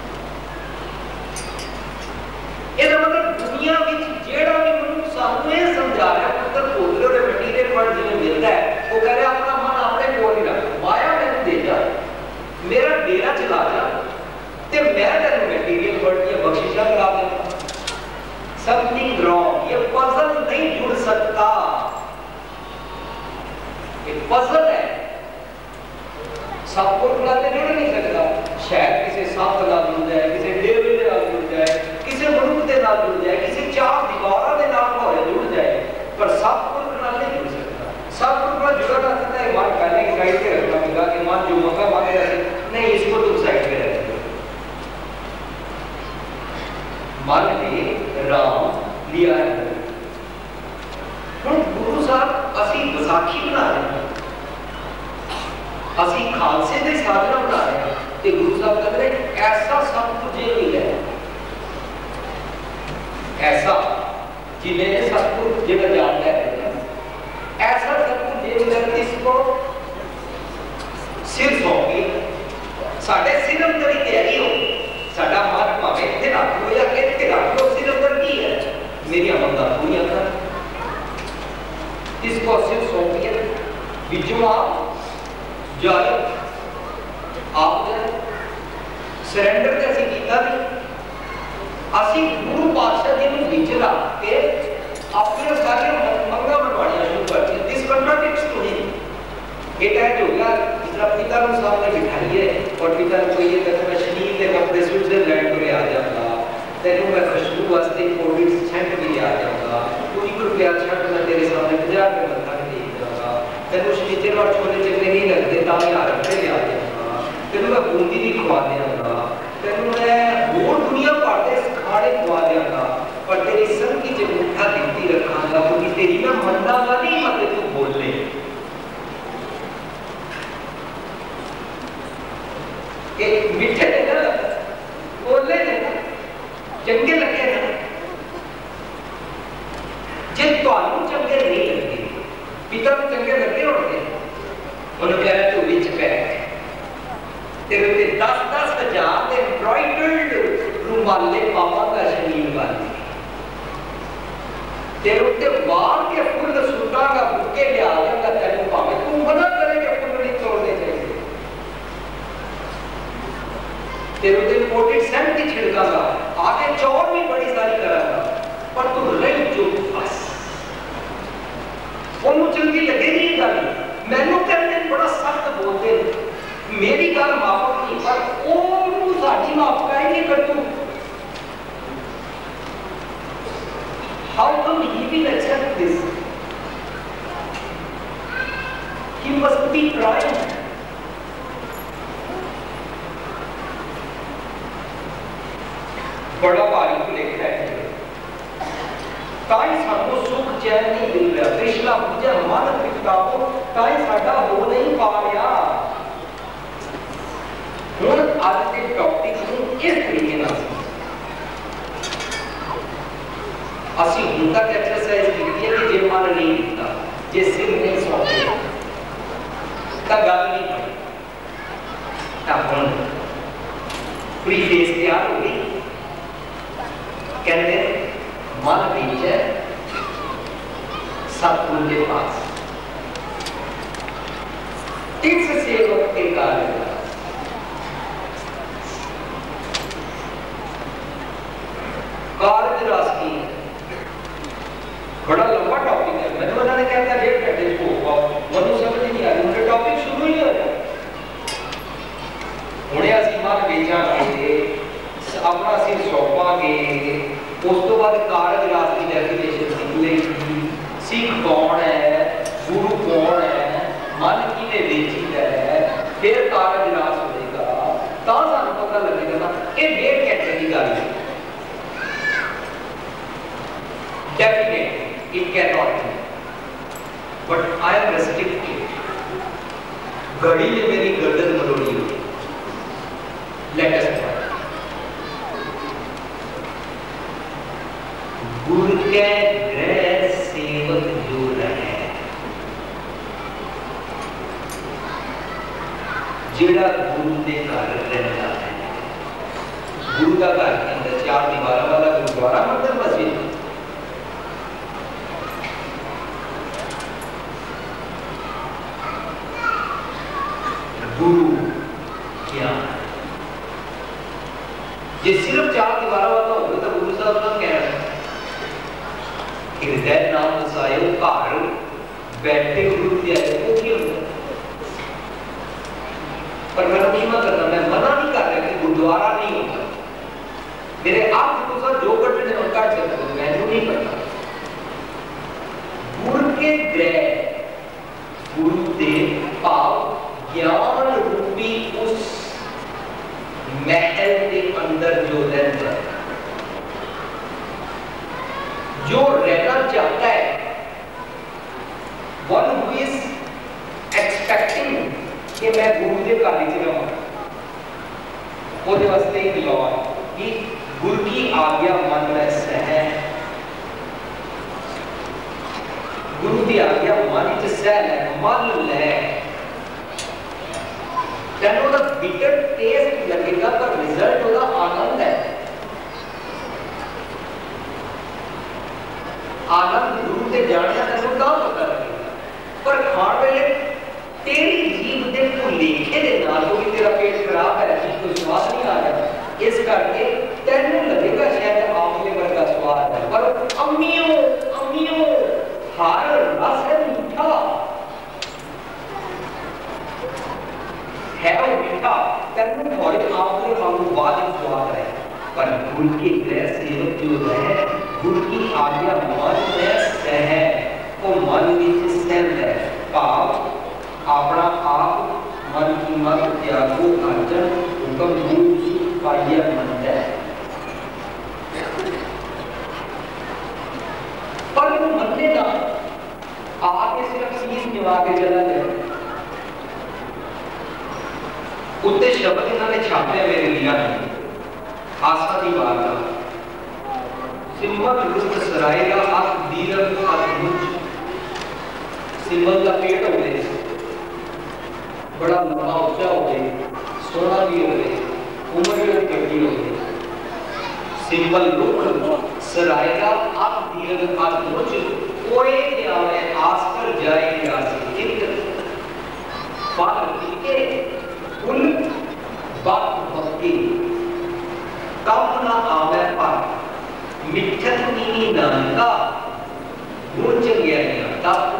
ਇਹਦਾ मतलब दुनिया में जेड़ा भी मनुष्य सानू ये समझा रहा है पुत्र पोते और मटीरियल वर्ल्ड जिन्हें मिलता है, वो कह रहा अपना मन अपने कोल ही रख, माया मैंने दे जा, मेरा डेरा चला जा, ते मैं तेरे मटीरियल वर्ल्ड की बख्शिशा करा दूंगा। समथिंग रॉन्ग, ये पजल नहीं जुड़ सकता, ये पजल है। सबको नाल जुड़ नहीं सकता, शायद किसी सांप नाल जुड़ जाए, किसी डेरे दे नाल जुड़ जाए, किसी मनुष्य दे नाल जुड़ जाए, किसी चार दीवारों दे नाल होए जुड़ जाए, पर सबको नाल नहीं जुड़ सकता। सबको जुड़ा ना सकता है। मन पहले की साइड पे रखना होगा कि मन जो मौका मांगे नहीं, इसको तुम साइड पे रख दो। मन ने राम लिया है। हम गुरु साहब असी विसाखी बना रहे हैं, असी खालसे के साधना बना रहे हैं, ते गुरु साहब कहते हैं ऐसा सब कुछ ये मिला है, ऐसा जिन्हें सब कुछ जिन्हें जानता है पिछू आप जाए आप जाए सरेंडर ते असीं कीता नहीं, असीं गुरु पातशाह जी नूं विच रख के अपने सारे मंगा मनवाणियां शुरू कर दी। This contradicts to him. ये कह जो गया जिस तरह पिता को सामने बिठाइए और पिता को ये कहता मैं शनील के कपड़े स्विट्जरलैंड को ले आ जाऊंगा, तेनों मैं खुशबू वास्ते कोविड सेंट भी ले आ जाऊंगा, तू ₹1 छट मैं तेरे सामने 50 रुपए मत्था नहीं दे जाऊंगा, तेनों शनीचर और छोले चकले नहीं लगते ताकि ₹1 ले आ जाऊंगा, तेनों मैं बूंदी भी खवा देऊंगा, तेनों मैं और दुनिया भर के खाने खवा देऊंगा, पर तेरी संग की जब मुठा गिनती रखांगा क्योंकि तेरी मैं मन्नागा नहीं मत तू बोल ले। एक मिठे ने ना बोले ने चंगे लगे ना जे ਤੁਹਾਨੂੰ ਚੰਗੇ नहीं लगते पिता ਨੂੰ ਚੰਗੇ ਲੱਗੇ ਹੋਣਗੇ ਉਹਨੂੰ ਕਹਿੰਦਾ ਤੂੰ ਵਿੱਚ ਪੈ तेरे पे 10-10 हजार के एम्ब्रॉयडर्ड रुमाले पावांगा शनील वाले तेरे उत्ते वार के फुल सुटांगा बुके ले आ जाएगा तेरे पावे तू मना करेगा फुल नहीं तोड़ने चाहिए तेरे उत्ते इंपोर्टेड सेंट की छिड़कांगा आगे चौर भी बड़ी सारी करांगा पर तू रही जो बस ਉਹਨੂੰ ਚੰਗੀ लगेगी गल मैनू कहते बड़ा सख्त बोलते मेरी गल माफक नहीं पर ओनू साडी माफक आई नहीं कर तू how come he will accept this he must be crying बड़ा भारी भुलेखा है ताई सानू सुख चैन नहीं मिल रहा पिछला मुझे मन पिताओ ताई साडा हो नहीं पा रहा हुण अज के टॉपिक नूं इस तरीके नाल असीं हुण तक एक्सरसाइज की है कि जे मन नहीं दिता जे सिर नहीं सौंपे तां गल नहीं बनी तां हुण प्रीफेस तैयार हो गई कहते मन बीच है सतगुरु के पास इस सेवक के कार्य कार्य राशि बड़ा लंबा टॉपिक है मैंने उन्होंने कहता 1.5 घंटे को मनु समझ नहीं आ रही उनके टॉपिक शुरू ही हो गया हुणे असीं मन बेचांगे अपना सिर सौंपांगे उस तो बाद कार्य विरासत की डेफिनेशन निकलेगी सिख कौन है गुरु कौन है मन किने वेचीदा है फिर कार्य विरास होगा तां सानू पता लगेगा ना ये 1.5 घंटे की गल है definite it can not be but I am restricted घड़ी ने मेरी गर्दन मरोड़ी हुई लेट अस ट्राई गुरु के गृह सेवक जो रहे जिहड़ा गुरु के घर रहता है गुरु का घर के अंदर 4 दीवारों वाला गुरुद्वारा मंदिर मस्जिद गुरु ज्ञान ये सिर्फ 4 दीवारों वाला होगा तो गुरु साहब का कहना हृदय नाम वसायो घर बैठे गुरु ध्यान वो क्यों पर मैं नहीं करता मैं मना नहीं कर रहा कि गुरुद्वारा नहीं होता मेरे आप गुरु साहब जो कटने में काट सकते हो मैं नहीं करता गुरु के गृह गुरु देव भाव ज्ञान रूपी उस महल के अंदर जो रहता है जो रहना चाहता है वन हु इज एक्सपेक्टिंग कि मैं गुरु के कार्य से रहूं ਉਹਦੇ ਵਾਸਤੇ ਹੀ ਲਾਵਾ कि गुरु की आज्ञा मन में सह गुरु की आज्ञा मन च सह ले मन ले तेनों दा बिटर टेस्ट लगेगा पर रिजल्ट ओदा आनंद है आनंद गुरु से जाने तेनों कहाँ पता लगेगा पर खाण वेले स्वाद है, पर अम्मियों अम्मियों हर रस है मीठा, है वो मीठा तेन थोड़े आपने वांगू वाजिब स्वाद है, पर गुरु के गृह सेवक जो है गुरु की आज्ञा मन में सह वो मन विच स्थित है, भाव अपना आप मन की मत त्यागो अर्जन हुक्म रूप पाइया मंद है, पर वो मंदे ना आके सिर्फ शीश निभा के चला जाए। उत्ते शब्द इन्होंने छापे मेरे लिया है आस्था की बात है, सिंबल रुद्र सराय का आख दीर्घ अद्भुत सिंबल का पेट हो गए, बड़ा लंबा ऊंचा हो गए, सोना भी हो गए, उम्र भी कटी हो गई, सिंबल रुद्र सराय का आख दीर्घ अद्भुत कोई क्या है आस पर जाए क्या से पाल के कुल बात भक्ति कब ना आवे पर मिठन नीनी नानका गुंज गया तब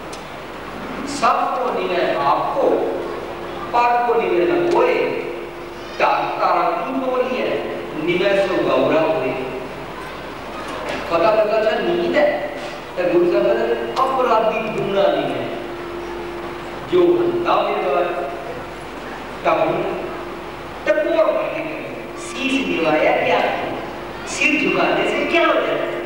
सबको निवे आपको पर को निवे न कोई तारा की बोली है निवे सो गौरव हुए पता लगा था नींद है तो गुरु साहब अपराधी गुना नहीं है जो हंता मेरे तब टपोर बैठे शीश निभाया क्या सिर झुकाने से क्या हो जाता है,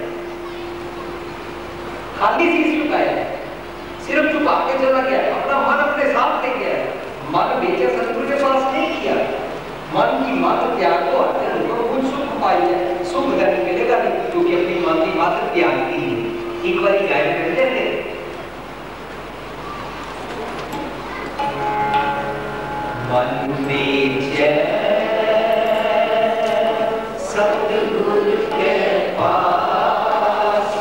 खाली शीश झुकाया सिर्फ झुका के चला गया, अपना मन अपने साथ ले गया, मन बेचे सतगुरु के पास नहीं किया, मन की मत त्याग को अर्जन को कुछ सुख पाई जाए, सुख करने मिलेगा नहीं क्योंकि अपनी मन की मत त्याग की है। एक बार गाय कर लेते मन में जय सतगुरु के पास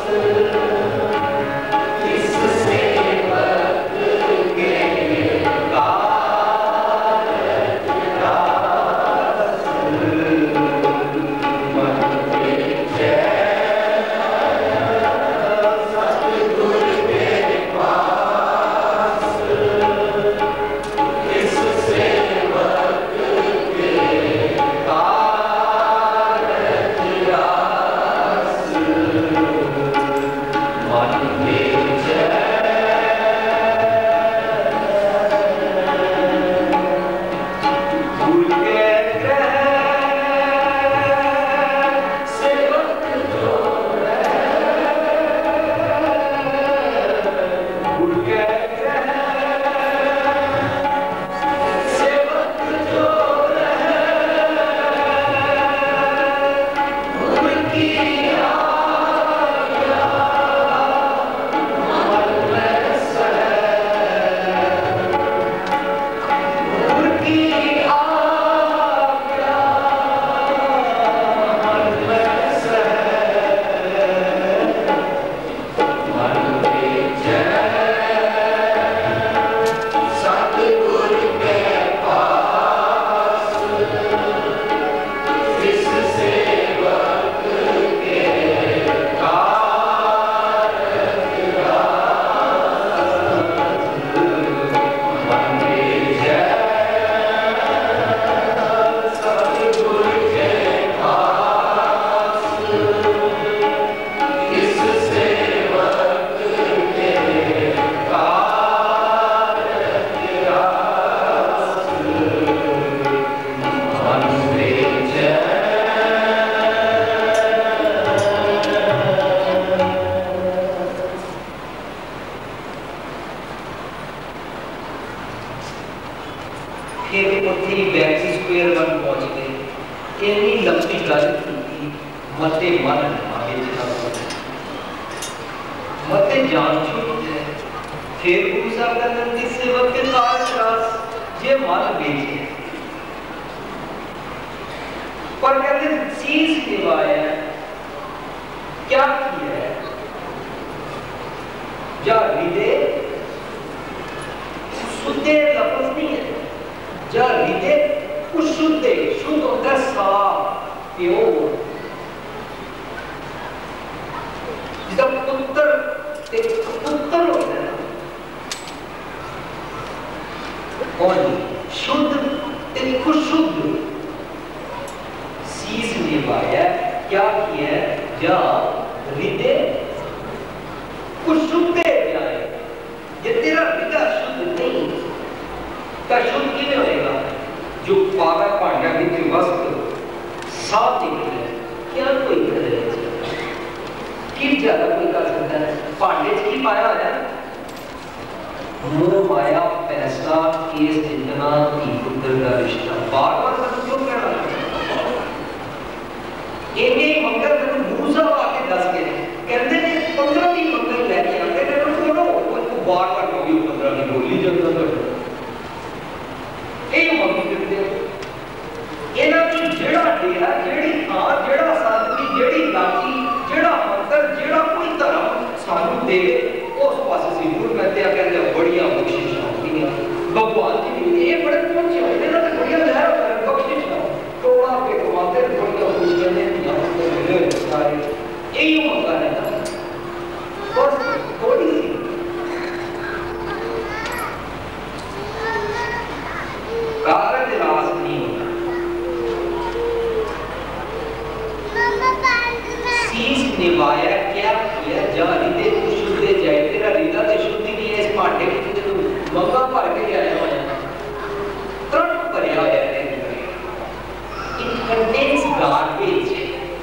किस सेवक के कारज रास मन में जय सतगुरु के पास किस सेवक के आया, क्या किया है, जहां हृदय कुछ शुद्ध जाए, ये तेरा हृदय शुद्ध नहीं का शुद्ध किਵੇਂ होएगा? जो पावा भांडा विच वस्त्र साफ निकले, क्या कोई करे कि ज्यादा कोई कर सकता है? भांडे च की पाया है? मोह माया पैसा केस जितना की पुत्र का रिश्ता। बार बार सब क्यों कहना इन्हें मंगल तेन गुरु साहब आके दस के कहते ने 15 की मंगल लेके आते ने तो बोलो तो बार बार कभी 15 की बोली जाता है ये मंगल करते इन्हां की जेड़ा डेरा जेड़ी हां जेड़ा साधवी जेड़ी लाची जेड़ा मंत्र जेड़ा कोई धर्म सानू देवे उस पासे से गुरु कहते बढ़िया बख्शिश होगी भगवान जी ने ये बड़े पहुंचे होते ना तो बढ़िया लहर बख्शिश ना थोड़ा पे कमाते बढ़िया कुछ कहने यहां पे मिले सारे यही होता है ना बस थोड़ी सी कारण रास नहीं होता शीश निभाया क्या किया जहां हृदय को शुद्ध जाए तेरा हृदय तो शुद्ध नहीं है इस भांडे में तो मंगा भर के आया हुआ है तृण भरिया हुआ है इट कंटेन्स गार्बेज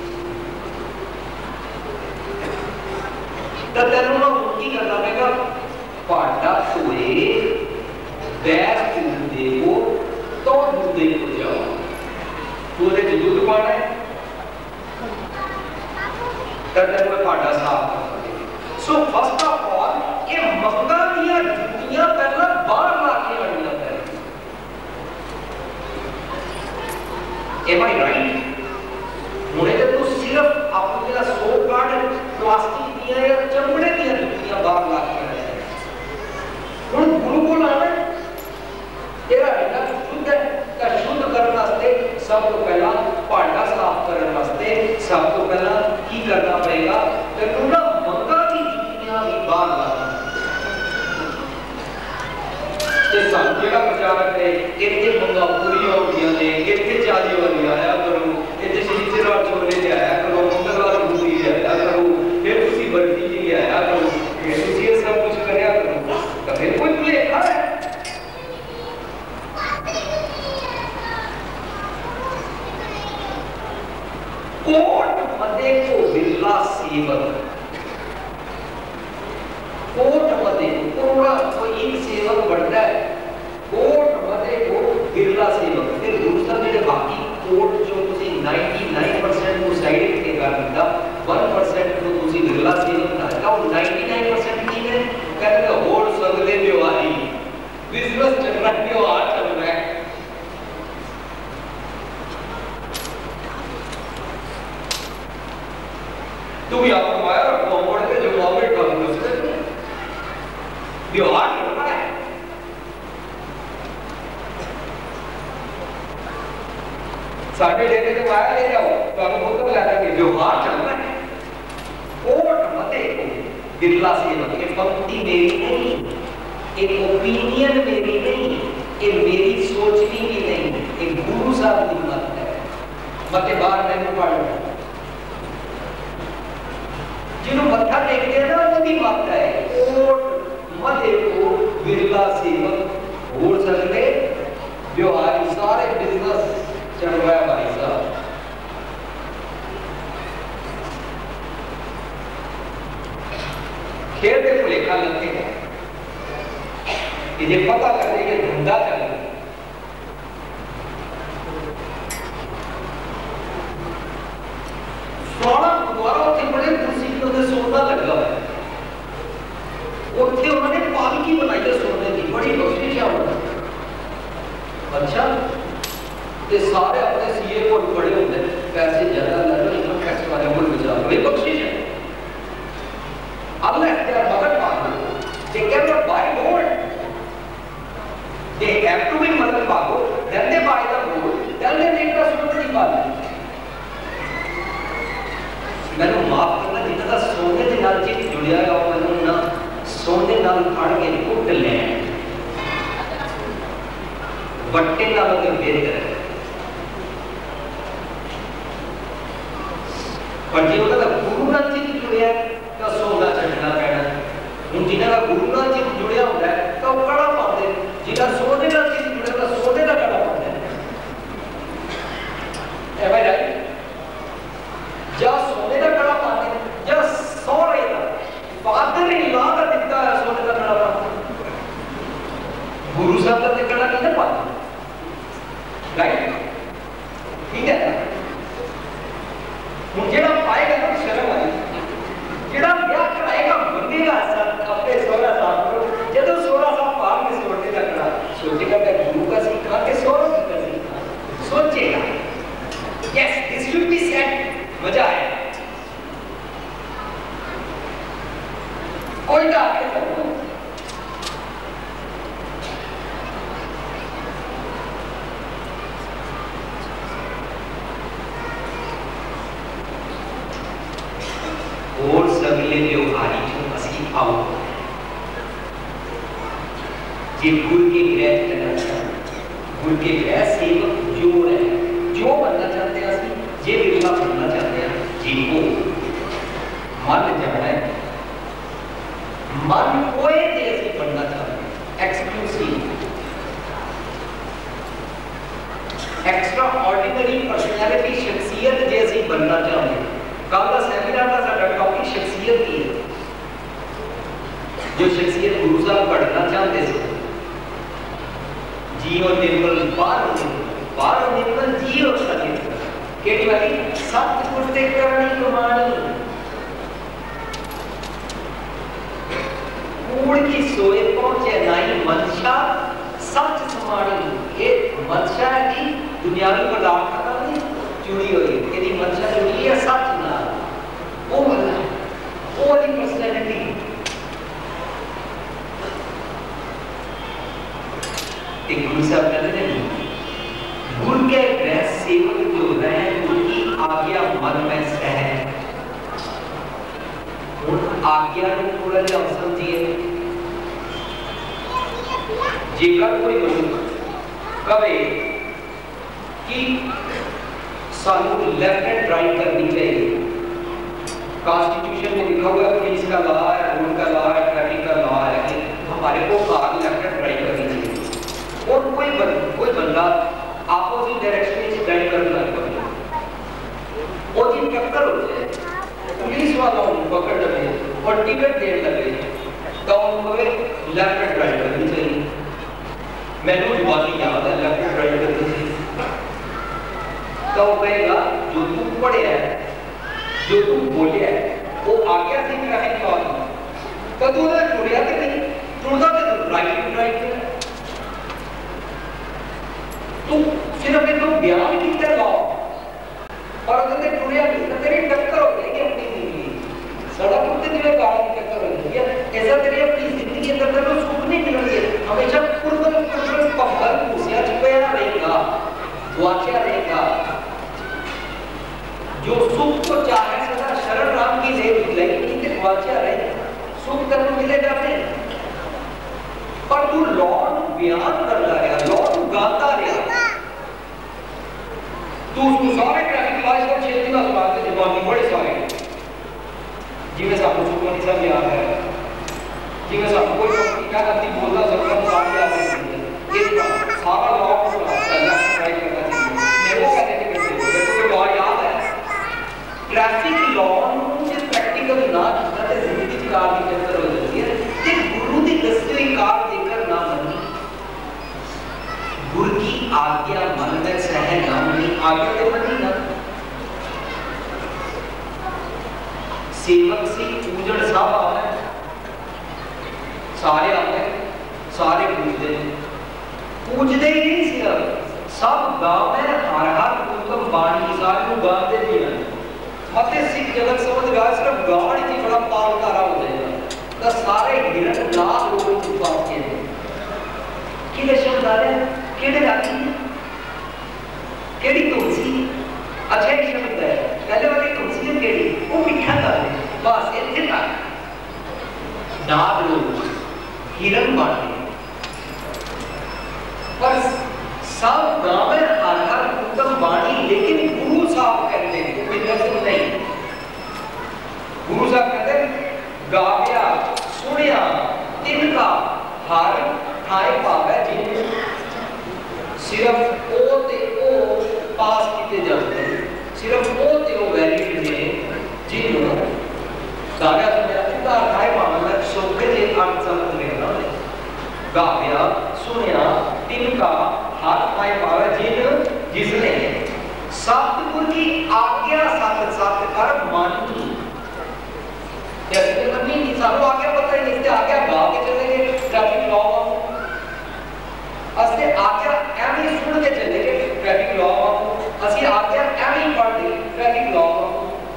तो तेरे को उनकी करना पड़ेगा भांडा सोए बैर दूध को तो दूध को जाओ पूरे दूध पाना है तेरे को भांडा साफ सो फर्स्ट ऑफ ऑल ये मंगा दिया जुतियां पहला बाहर लाके आनियां पहले एम आई राइट मुझे तो तू सिर्फ अपने का सो कार्ड प्लास्टिक दिया या चमड़े दिया जुतियां बाहर लाके आनियां हुन गुरु को लाना तेरा बेटा शुद्ध है का शुद्ध करने वास्ते सब तो पहला भांडा साफ करने वास्ते सब तो पहला की करना पड़ेगा तेनू ना मंगा की जुतियां भी बाहर लाना ते सन जेड़ा प्रचारक है इत्थे मंगा पूरी हो गईयां ने इत्थे 40 वाली आया करो इत्थे शनिवार छोले ले आया करो मंगलवार पूरी ले आया करो फिर उसी बर्फी जी ले आया करो फिर उसी ये सब कुछ करया करो तो फिर कोई भुलेखा है कोट मदे को बिल्ला सेवक कोट मदे पूरा कोई एक सेवक बढ़ता है कोट मदे को बिरला सेवक फिर दूसरा मेरे बाकी कोट जो तुसी 99% को साइड पे कर दिया 1% को तुसी बिरला सेवक ना का 99% की है कहते हैं होड़ सगले व्यवहारी बिजनेस चल रहा है व्यवहार चल रहा है तू भी आपको माया रखो मोड़ के जो मोमेंट का उससे व्यवहार करना है साढ़े डेरे के माया ले जाओ तो आपको बोतल ला देंगे व्यवहार चलना है कोट मते को बिरला से ये पंक्ति मेरी नहीं एक ओपिनियन मेरी नहीं ये मेरी सोचनी भी नहीं एक गुरु साहब की मत है मते बाहर नहीं पढ़ जिन्हों मत्था टेकते हैं ना वो भी मत है कोट मते को बिरला सेवक होड़ सकते व्यवहारी सारे बिजनेस चल रहा है भाई साहब खेल के भुलेखा लगते हैं ये पता करने के धंधा चल रहा है सोना गुरुद्वारा उत्ते बड़े कुर्सी पे सोना लगा है उत्ते उन्होंने पालकी बनाई है सोने की बड़ी बख्शिश है अच्छा ते सारे अपने सीए को बड़े होते पैसे ज्यादा ले लो इनकम टैक्स वाले को बचा लो ये बख्शिश है अल्लाह तेरा मदद मांगो they cannot buy gold they have to be मदद मांगो then they buy the gold then they make the source निकाल मैंने माफ करना जितना सोने के नाल चित जुड़िया है और मैंने ना सोने नाल फड़ के कुट ले बट्टे नाल के बेहतर है पर जे उन्होंने गुरु नाल जी जुड़िया तो सोना छड्डना पैना। हुण जिन्हां दा गुरु नाल जी जुड़िया हुंदा है तो कड़ा पाते, जिन्हां सोने नाल जी जुड़िया तो सोने का कड़ा पाते। Am I right? जा सोने का कड़ा पाते या सौरे का फादर इन लॉ का दिखता है सोने का कड़ा पाते, गुरु साहब का कड़ा नहीं ना पाते, राइट? ठीक है। जेड़ा पाएगा तो शर्म आई, जेड़ा ब्याह कराएगा मंगेगा अपने सोहरा साहब को, जब सोहरा साहब पाल के सोने का कड़ा सोचेगा मैं गुरु का सीखा के सोहरा का सीखा, सोचेगा yes this should be set, मजा आया। कोई ना आके करो और सगले व्यवहारी जो असली आओ ये गुरु के ग्रह करना चाहते, गुरु के ग्रह सेवक जो है, जो बनना चाहते हैं असली ये विरला बनना चाहते हैं, जिनको मन जाना है, मन कोई जैसे बनना चाहते हैं, एक्सक्लूसिव एक्स्ट्रा ऑर्डिनरी पर्सनैलिटी शख्सियत जैसी बनना चाहते हैं। कल का सेमिनार का साडा टॉपिक शख्सियत की है, जो शख्सियत गुरु साहब पढ़ना चाहते थे, जीवन निर्मल बार निर्मल जीव सके केड़ी वाली सतगुर ते करनी कमानी, कूड़ की सोए पहुंचे नाई मनशा सच समानी। ये मनशा की दुनियावी पदार्थ का नहीं जुड़ी हुई, यदि मनशा जुड़ी है सच ना, वो वाला वो वाली पर्सनैलिटी। एक गुरु साहब कहते हैं गुरु के ग्रह सेवक जो रहे उनकी आज्ञा मन में सह, उन आज्ञा को थोड़ा सा समझिए। जेकर कोई मनुष्य कहे कि सानू लेफ्ट एंड राइट करनी चाहिए, कॉन्स्टिट्यूशन में लिखा हुआ है, पुलिस का लॉ है, रोड का लॉ है, ट्रैफिक का लॉ है कि हमारे को कार लेफ्ट एंड राइट करनी चाहिए, और कोई बंदा ऑपोजिट डायरेक्शन में ड्राइव करने लगा और जी टक्कर हो जाए, पुलिस वाला उनको पकड़ लगे और टिकट देने लगे तो उनको लेफ्ट एंड राइट करनी चाहिए। मैंने जुबानी याद है लेफ्ट एंड राइट करनी चाहिए, तो कहेगा जो तू पढ़े है, जो तू बोले है, वो आज्ञा से ट्रैफिक लॉ तो तू ना जुड़िया कि नहीं जुड़ता तो राइट टू राइट है, तू सिर्फ एक बयान किया लॉ और अगर ते जुड़िया नहीं तो तेरी टक्कर हो जाएगी अपनी जिंदगी, सड़क पर तेरे गाड़ी की टक्कर हो जाएगी, ऐसा तेरी अपनी जिंदगी के अंदर तो सुख नहीं मिलेंगे, हमेशा पुरगल पत्थर कुर्सियां छुपया रहेगा, वाचा रहेगा। जो सुख को चाहे सदा शरण राम की ले लेकिन ते वाचा रहे, सुख तेरे मिलेगा नहीं, पर तू लॉर्ड बयान करता रहा, लॉर्ड गाता रहा, तू उसको सारे ट्रैफिक लॉज को छेड़ दिया बात है जवानी बड़े सारे जिਵੇਂ ਸਾਨੂੰ ਸੁਖਮਨੀ ਸਾਹਿਬ याद है, जिਵੇਂ ਸਾਨੂੰ कोई कंपनी क्या करती बोलता सबका सारे याद है, ये सारा लॉ को लेफ्ट राइट करना चाहिए, मेरे को कहने के मेरे को लॉ याद है, ट्रैफिक लॉ से प्रैक्टिकल ना करते जिंदगी की कार की टक्कर हो जाती है, कि गुरु की दसी हुई कार देकर ना बनी, गुरु की आज्ञा मन में सह ना बनी, आज्ञा तो बनी ना। सेवक से पूजन सब आते हैं, सारे आते हैं, सारे पूजते हैं, पूजते ही नहीं सिर्फ सब गाँव में हर हर पूजन बाणी सारे को गाते भी हैं, मते सिख जगत समझ गया सिर्फ गाड़ी की बड़ा पाल तारा हो जाएगा, तो सारे हिरण लाख लोगों को पाते हैं कि शब्द आ रहे हैं केड़े राखी केड़ी तुलसी, अच्छा एक शब्द है पहले वाली तुलसी है केड़ी वो मिठा था बस इतने तक नाग लोग हिरण बांटे, पर सब गांव में हर हर उत्तम वाणी, लेकिन गुरु साहब कहते हैं कोई लफ्ज नहीं,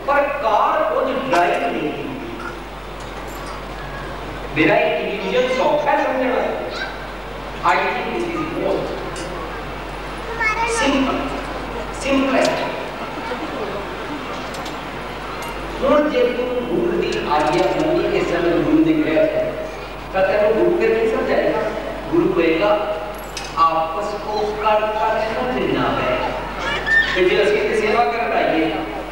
पर कार कुछ ड्राइव नहीं की मेरा इंटेलिजेंस सॉफ्ट है समझना। I think this is most simplest. ਹੁਣ ਜੇ ਤੂੰ ਗੁਰੂ ਦੀ ਆਗਿਆ ਮੰਨੀ ਕੇ ਸਮੇਂ ਗੁਰੂ ਦੇ ਗ੍ਰਹਿ ਹੈ ਤਾਂ ਤੈਨੂੰ ਗੁਰੂ ਕੇ ਨਹੀਂ ਸਮਝਾਏਗਾ। ਗੁਰੂ ਕਹੇਗਾ ਆਪਸ ਕੋ ਕਰ ਸਮਝਣਾ ਹੈ। ਤੇ ਜੇ ਅਸੀਂ ਤੇ ਸੇਵਾ ਕਰਨ ਆਈਏ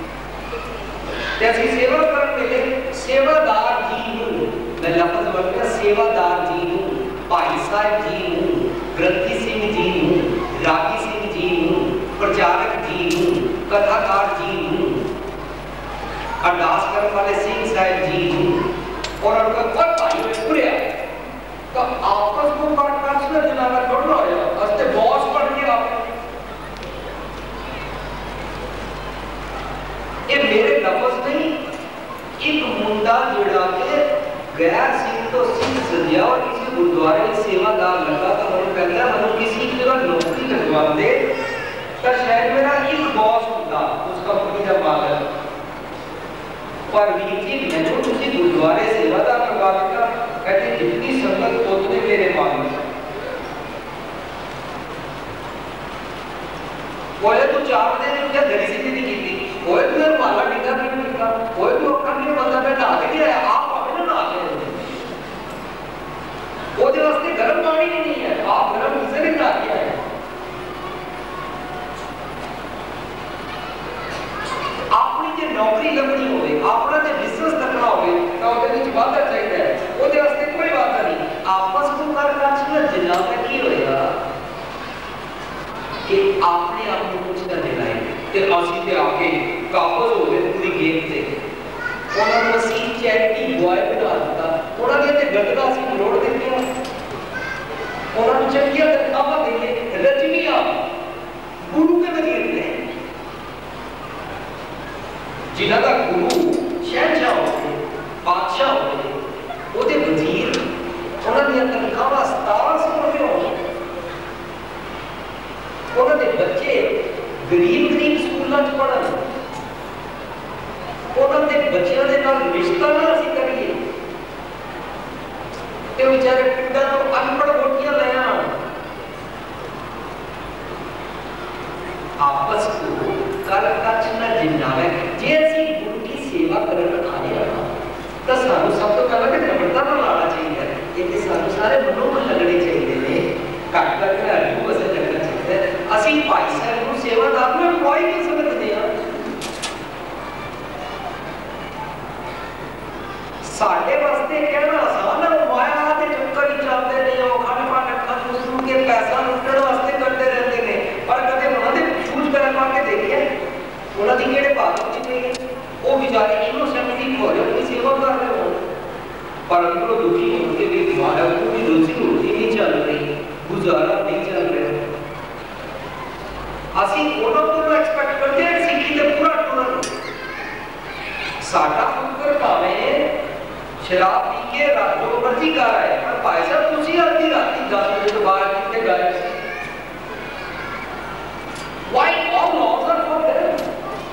ਤੇ ਅਸੀਂ ਸੇਵਾ ਕਰਨ ਵੇਲੇ ਸੇਵਾਦਾਰ ਜੀ ਨੂੰ, ਮੈਂ ਲਫ਼ਜ਼ ਵਰਤਿਆ ਸੇਵਾਦਾਰ ਜੀ ਨੂੰ, ਭਾਈ ਸਾਹਿਬ ਜੀ ਨੂੰ, ਗ੍ਰੰਥੀ ਸਿੰਘ ਜੀ ਨੂੰ, ਰਾਗੀ ਸਿੰਘ ਜੀ ਨੂੰ, ਪ੍ਰਚਾਰਕ ਜੀ ਨੂੰ, ਕਥਾਕਾਰ ਜੀ ਨੂੰ, अरदास करने वाले सिंह साहिब जी और उनका कोई भाई में पूरे तो आपस में काट से जनावर बढ़ रहा है अस्ते बॉस बढ़ गया। ये मेरे लफ्ज नहीं, एक मुंडा जोड़ा के गैर सिंह तो सिंह सजिया और किसी गुरुद्वारे में सेवादार लगा तो मैंने कहता मैं किसी की जगह नौकरी लगवा दे तो शायद मेरा एक बॉस होता उस कंपनी का मालिक। पर वीर जी मैंने उसी गुरुद्वारे सेवादार करवा दिया। कहते जितनी संगत उतने मेरे मालिक। ओए तू 4 दिन क्या धरी सीधी नहीं की थी। ओए तू यार माला टिका क्यों नहीं किया। ओए तू अपना क्यों बंदा पे नहा के गया। आप अपने नहा के वो जो वास्ते गर्म पानी नहीं है, आप गर्म किसे नहीं नहा के आए। अपनी जो नौकरी लगनी हो अपना जो बिजनेस रखना हो वादा चाहिए वो कोई वादा नहीं। आपस को कर जनाब की होएगा कि आपने आपको कुछ कर देना है ते ਅਸੀਂ ਤੇ आके काबज हो गए पूरी गेम से। ਉਹਨਾਂ ਨੂੰ ਅਸੀਂ ਚੈਰਿਟੀ ਬॉय ਬਣਾ ਦਿੱਤਾ। ਉਹਨਾਂ ਦੇ ਤੇ ਗਦਲਾ ਅਸੀਂ ਮਰੋੜ ਦਿੰਦੇ ਹਾਂ। ਉਹਨਾਂ ਨੂੰ ਚੰਗੀਆਂ ਤਨਖਾਹਾਂ ਦੇਈਏ ਰਜਨੀਆਂ ਗੁਰੂ के वजीर ने जिन्हों का गुरु शहनशाह होते बादशाह होते ਉਹਦੇ ਵਜ਼ੀਰ ਉਹਨਾਂ ਦੀਆਂ ਤਨਖਾਹਾਂ 1700 ਰੁਪਏ ਹੋਣ। ਉਹਨਾਂ ਦੇ ਬੱਚੇ ਗਰੀਬ ਸਕੂਲਾਂ 'ਚ ਪੜ੍ਹਨ। ਉਹਨਾਂ ਦੇ ਬੱਚਿਆਂ ਦੇ ਨਾਲ ਰਿਸ਼ਤਾ ਨਾ ਅਸੀਂ ਕਰੀਏ ਤੇ ਵਿਚਾਰੇ ਪਿੰਡਾਂ ਤੋਂ ਅਨਪੜ੍ਹ ਰੋਟੀਆਂ ਲੈ ਆਉਣ। आपस को कर कचना जिन्नावे जे ਅਸੀਂ ਗੁਰੂ ਦੀ ਸੇਵਾ ਕਰਨ ਆਏ ਹਾਂ ਤਾਂ ਸਾਨੂੰ ਸਭ ਤੋਂ ਪਹਿਲਾਂ ਤੇ ਨਮਰਤਾ ਨਾਲ ਆਉਣਾ ਚਾਹੀਦਾ ਹੈ। ਇਹ ਤੇ ਸਾਨੂੰ ਸਾਰੇ ਮਨੋਂ ਲੱਗਣੇ ਚਾਹੀਦੇ ਨੇ। ਘੱਟ ਕਰਕੇ ਹਰਿਓ ਬਸ ਲੱਗਣਾ ਚਾਹੀਦਾ ਹੈ। ਅਸੀਂ ਭਾਈ ਸਾਹਿਬ ਨੂੰ ਸੇਵਾਦਾਰ ਨੂੰ employ ਕਿਉਂ ਸਮਝਦੇ ਹਾਂ। ਸਾਡੇ ਵਾਸਤੇ ਕਹਿਣਾ ਆਸਾਨ ਹੈ। ਮਾਇਆ ਦੇ ਚੱਕਰ ਹੀ ਚੱਲਦੇ ਨੇ। ਉਹ ਖੰਡ ਪਾਠ ਅੱਖਾਂ ਨੂੰ ਸੁਣ ਕੇ ਪੈਸਾ ਲੁੱਟਣ ਵਾਸਤੇ ਕਰਦੇ ਰਹਿੰਦੇ ਨੇ। ਪਰ ਕਦੇ ਉਹਨਾਂ ਦੇ ਚੂਜ਼ ਕਰ ਪਾ ਕੇ ਦੇਖਿਆ ਉਹਨਾਂ ਦੀ ਕਿਹੜੇ ਭਾਗ ਵਿੱਚ ਗਈ। ਉਹ ਵਿਚਾਰੇ ਇਨੋਸੈਂਟਲੀ ਹੋ ਰਹੇ ਆਪਣੀ ਸੇਵਾ ਕਰ ਰਹੇ ਹੋ ਪਰ ਅੰਦਰੋਂ ਦੁਖੀ ਹੋ ਕੇ ਵੀ ਦਿਮਾਗ ਪੂਰੀ ਰੋਜ਼ੀ ਰੋਟੀ ਨਹੀਂ ਚੱਲ ਰਹੀ, ਗੁਜ਼ਾਰਾ ਨਹੀਂ ਚੱਲ ਰਿਹਾ। ਅਸੀਂ ਉਹਨਾਂ ਤੋਂ ਐਕਸਪੈਕਟ ਕਰਦੇ ਹਾਂ ਸਿੱਖੀ ਤੇ ਪੂਰਾ ਟੁਰਨ। ਸਾਡਾ ਪੁੱਤਰ ਭਾਵੇਂ ਸ਼ਰਾਬ ਪੀ ਕੇ ਰਾਤੋਂ ਮਰਜ਼ੀ ਕਰ ਆਏ ਪਰ ਭਾਈ ਸਾਹਿਬ ਤੁਸੀਂ ਅੱਧੀ ਰਾਤੀ 10 ਵਜੇ ਤੋਂ ਬਾਅਦ ਕਿੱਥੇ ਗਏ ਸੀ। Why all laws are for them?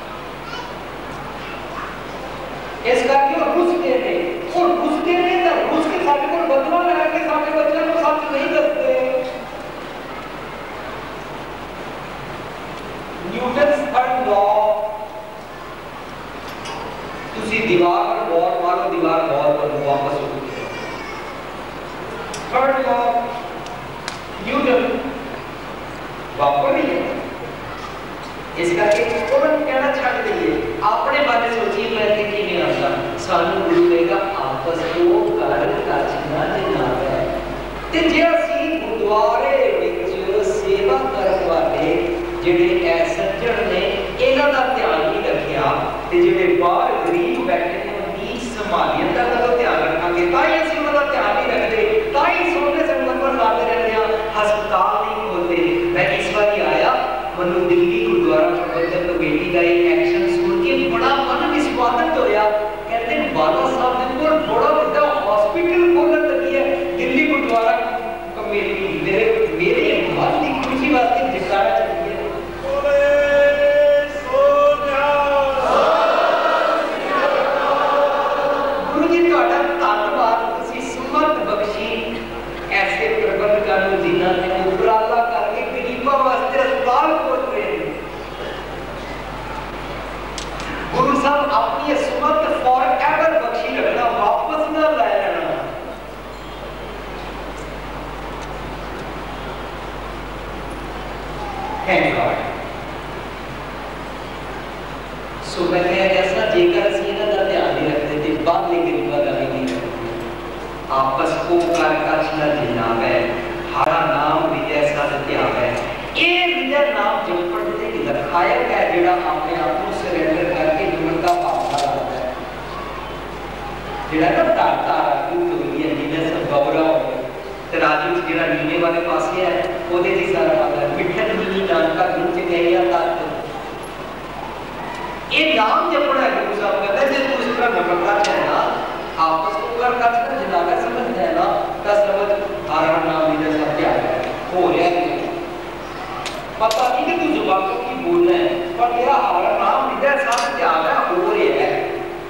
इस करके वो रुस गए थे और रुस गए थे तो रुस के साथ को बदला लगा के सामने बच्चे को सच नहीं करते। न्यूटन्स थर्ड लॉ तुसी दीवार पर बॉल मारो दीवार बॉल पर वापस उठती है। थर्ड लॉ न्यूटन वापस नहीं है। इस करके उन्होंने कहना छड़ दीजिए अपने बारे सोचिए मैं कि नहीं आता सानू गुरु कहेगा आपस को कर कचना जनाब है। ते जे ਅਸੀਂ ਗੁਰਦੁਆਰੇ ਵਿੱਚ ਸੇਵਾ ਕਰਨ ਵਾਲੇ ਜਿਹੜੇ ਸੱਜਣ ਨੇ ਇਹਨਾਂ ਦਾ ਧਿਆਨ ਨਹੀਂ ਰੱਖਿਆ ਤੇ ਜਿਹੜੇ ਬਾਹਰ ਗਰੀਬ ਬੈਠੇ ਨੇ ਉਹਦੀ ਸੰਭਾਲੀਆਂ ਦਾ ਕਦੋਂ ਧਿਆਨ ਰੱਖਾਂਗੇ ਤਾਂ ਹੀ ਅਸੀਂ ਉਹਨਾਂ ਦਾ ਧਿਆਨ ਨਹੀਂ ਰੱਖਦੇ ਤਾਂ ਹੀ ਸੋਨੇ ਸੰਗਤ ਪਰ ਲਾਦੇ ਰਹਿੰਦੇ ਆ ਹਸਪਤਾਲ ਨਹੀਂ ਖੋਲਦੇ। ਮੈਂ ਇਸ ਵਾਰੀ ਆਇਆ ਮੈਨੂੰ ਦਿੱਲੀ ਗੁਰਦੁਆਰਾ ਪ੍ਰਬੰਧਕ ਕਮੇਟੀ ਦਾ ਇਹ ਐਕਸ਼ਨ ਸੁਣ ਕੇ ਬੜਾ ਮਨ ਵਿਸਵਾਦਿਤ ਹੋਇਆ। ਕਹਿੰਦੇ ਬਾਲਾ ਸਾਹਿਬ ਦੇ ਕੋਲ ਬੜਾ ਵੱਡਾ ਹਸਪੀਟਲ ਖੋਲਣ ਲੱਗੀ ਹੈ ਦਿੱਲੀ ਗੁਰਦੁਆਰਾ ਕਮੇਟੀ। ਮੇਰੇ ਮਨ ਦੀ ਖੁਸ਼ੀ ਵਾਸਤੇ ਜਕਾਰਾ ਚਾਹੀਏ। ਬੋਲੇ ਸੋਨਿਆ जेकर असीं इन्हां दा ध्यान नहीं रखते तो बाहरले गरीबां दा भी नहीं रखते। आपस को कर कछ न जिनावे, हारा नाम विजय सद त्यावे। ये विजय नाम जपण ते लखायक है जिहड़ा अपने आप को सरेंडर करके निमरता भावना रखता है, जिहड़ा ना दाता राजू दुनिया जिने सब गौरव ते राजू जिहड़ा नीने वाले पासे है ओदे दी सारा पता है। मिठन नीनी नानका गुरु च गया तक ये नाम जपना है। गुरु साहब कहते हैं जब तू इस तरह निमरता है ना, आपस को कर कछ न जिनावे समझ है ना, तो समझ हारा नाम विजय सद त्यावे हो रहा है। पता नहीं कि तू जुबानों की बोलना है, पर तेरा हारा नाम विजय सद त्यावे हो रहा है।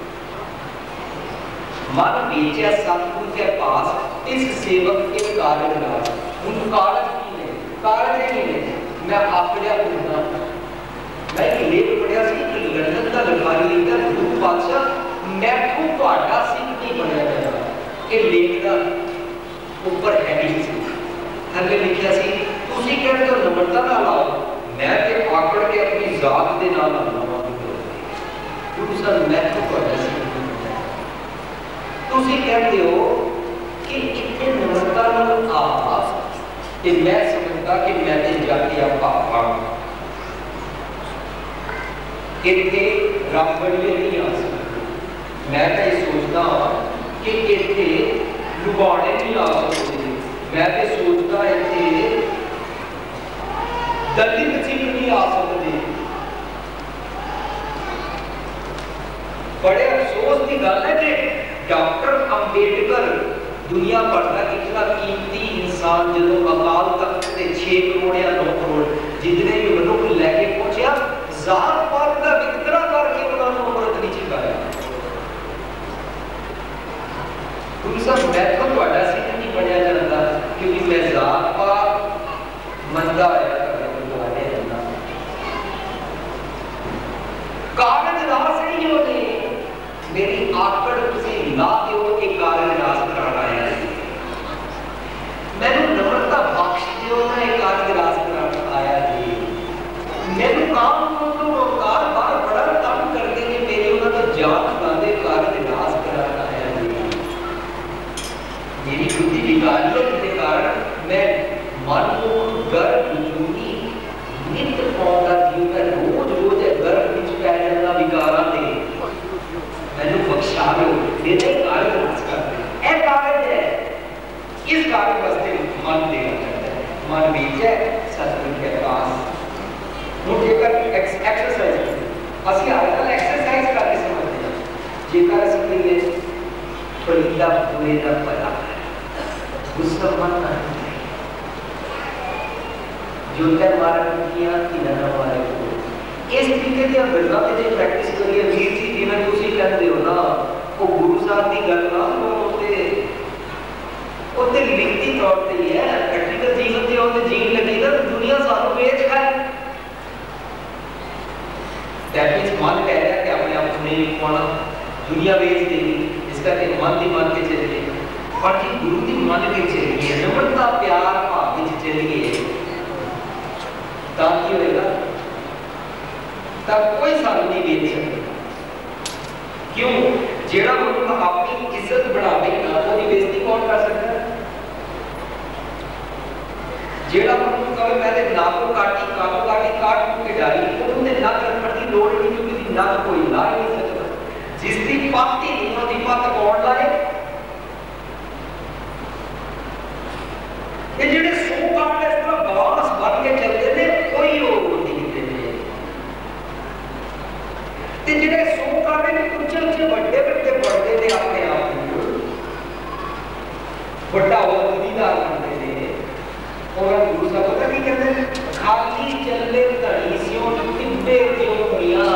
मन बेचे सतगुरु के पास इस सेवक के कारज राज। उन कारज की ने कारज नहीं ने मैं अपने बोलना। मैं एक लेख पढ़िया सी कि लंदन का लिखारी लिखता गुरु पातशाह मैं खूब ਤੁਹਾਡਾ सिख नहीं बनया जाता। ये लेख का ऊपर हैडिंग सी थल्ले लिखिया सी तुसी कहते हो नम्रता नाल आओ, मैं ते आकड़ के अपनी जात दे नाल आना। गुरु साहब मैं ਤੁਹਾਡਾ सिख तुसी कहते हो कि इतने नम्रता नाल आ ते मैं समझदा कि मैं ते जातिया भावा इतने रामबड़िए नहीं आ सकते। मैं तो ये सोचता कि इतने लुगाने नहीं आ सकते। मैं तो सोचता इतने दलित सिख नहीं आ सकते। बड़े अफसोस की गल है कि डॉक्टर अंबेडकर दुनिया भर का इतना कीमती इंसान जो अकाल तख्त से 6 करोड़ या 9 करोड़ जितने भी मनुख लैके पहुंचा, जात पात का वितकरा करके उन्होंने अमृत नहीं छकाया। गुरु साहब मैं तो ਤੁਹਾਡਾ सिख नहीं बनया जाता क्योंकि मैं जात पात मंदा आया गुरुद्वारे रहना। कारज रास नहीं होने मेरी आकड़ से ला दो कि कारज रास कराना आया। मैंने नम्रता बख्श दियो ना एक कारज रास कराना आया जी। मैंने काम को रोकार बार बड़ा काम करते कि मेरी उन्होंने तो जान बांधे कारज रास कराना आया जी। मेरी बुद्धि विकारियत के कारण मैं मन को गर्भ जूनी नित्य पाਉਂਦਾ जी। मैं रोज रोज गर्भ विच पै जांदा विकारां ते मैंने बख्शा लो ये कारज रास करते। ए कारज है इस कारज वास्ते मन देना चाहता है। मन बेचे सतगुरु के पास जेकर एक्सरसाइज असं आजकल एक्सरसाइज करके समझते हैं। जेकर असं फरीदा पूरे का पता है गुस्सा मन ना जो मारन किया कि ना मारे इस तरीके की गल्लां ते जे प्रैक्टिस करिए वीर जी जिवें तुसीं कहंदे हो ना वो गुरु साहब की गल ना ओते लिखती तौर पे ही है। प्रैक्टिकल जीवन ते ओते जीन लगी ना दुनिया सानू बेच खाए। दैट मींस मन कह रहा है कि अपने आप को नहीं पाना दुनिया बेच देगी। इसका के मन दी मान के चलिए पर जी गुरु दी मान के चलिए नम्रता प्यार भाव विच चलिए ताकि होएगा तब कोई सानू नहीं बेच सकता। क्यों जेड़ा मनुख अपनी इज्जत बढ़ावे ना ओदी बेइज्जती कौन कर सकता है। जेड़ा मनुख कहे मैं ते नाक काटी काट के डाली ओदे नक रखण दी लोड़ नहीं क्योंकि दी नक कोई ला नहीं सकता। जिस दी पत्त ही नहीं ओदी पत्त कौन लाए। ये जेड़े सो काट इस तरह बांस बन के चलते ने कोई हो नहीं किते ते जेड़े सो काटे ने ऊंचे बड़े पढ़ते ने अपने आप को बड़ा वदीदार बनते ने। और गुरु साहब पता की कहते हैं खाली चले धड़ी सियों टिब्बे जो मियां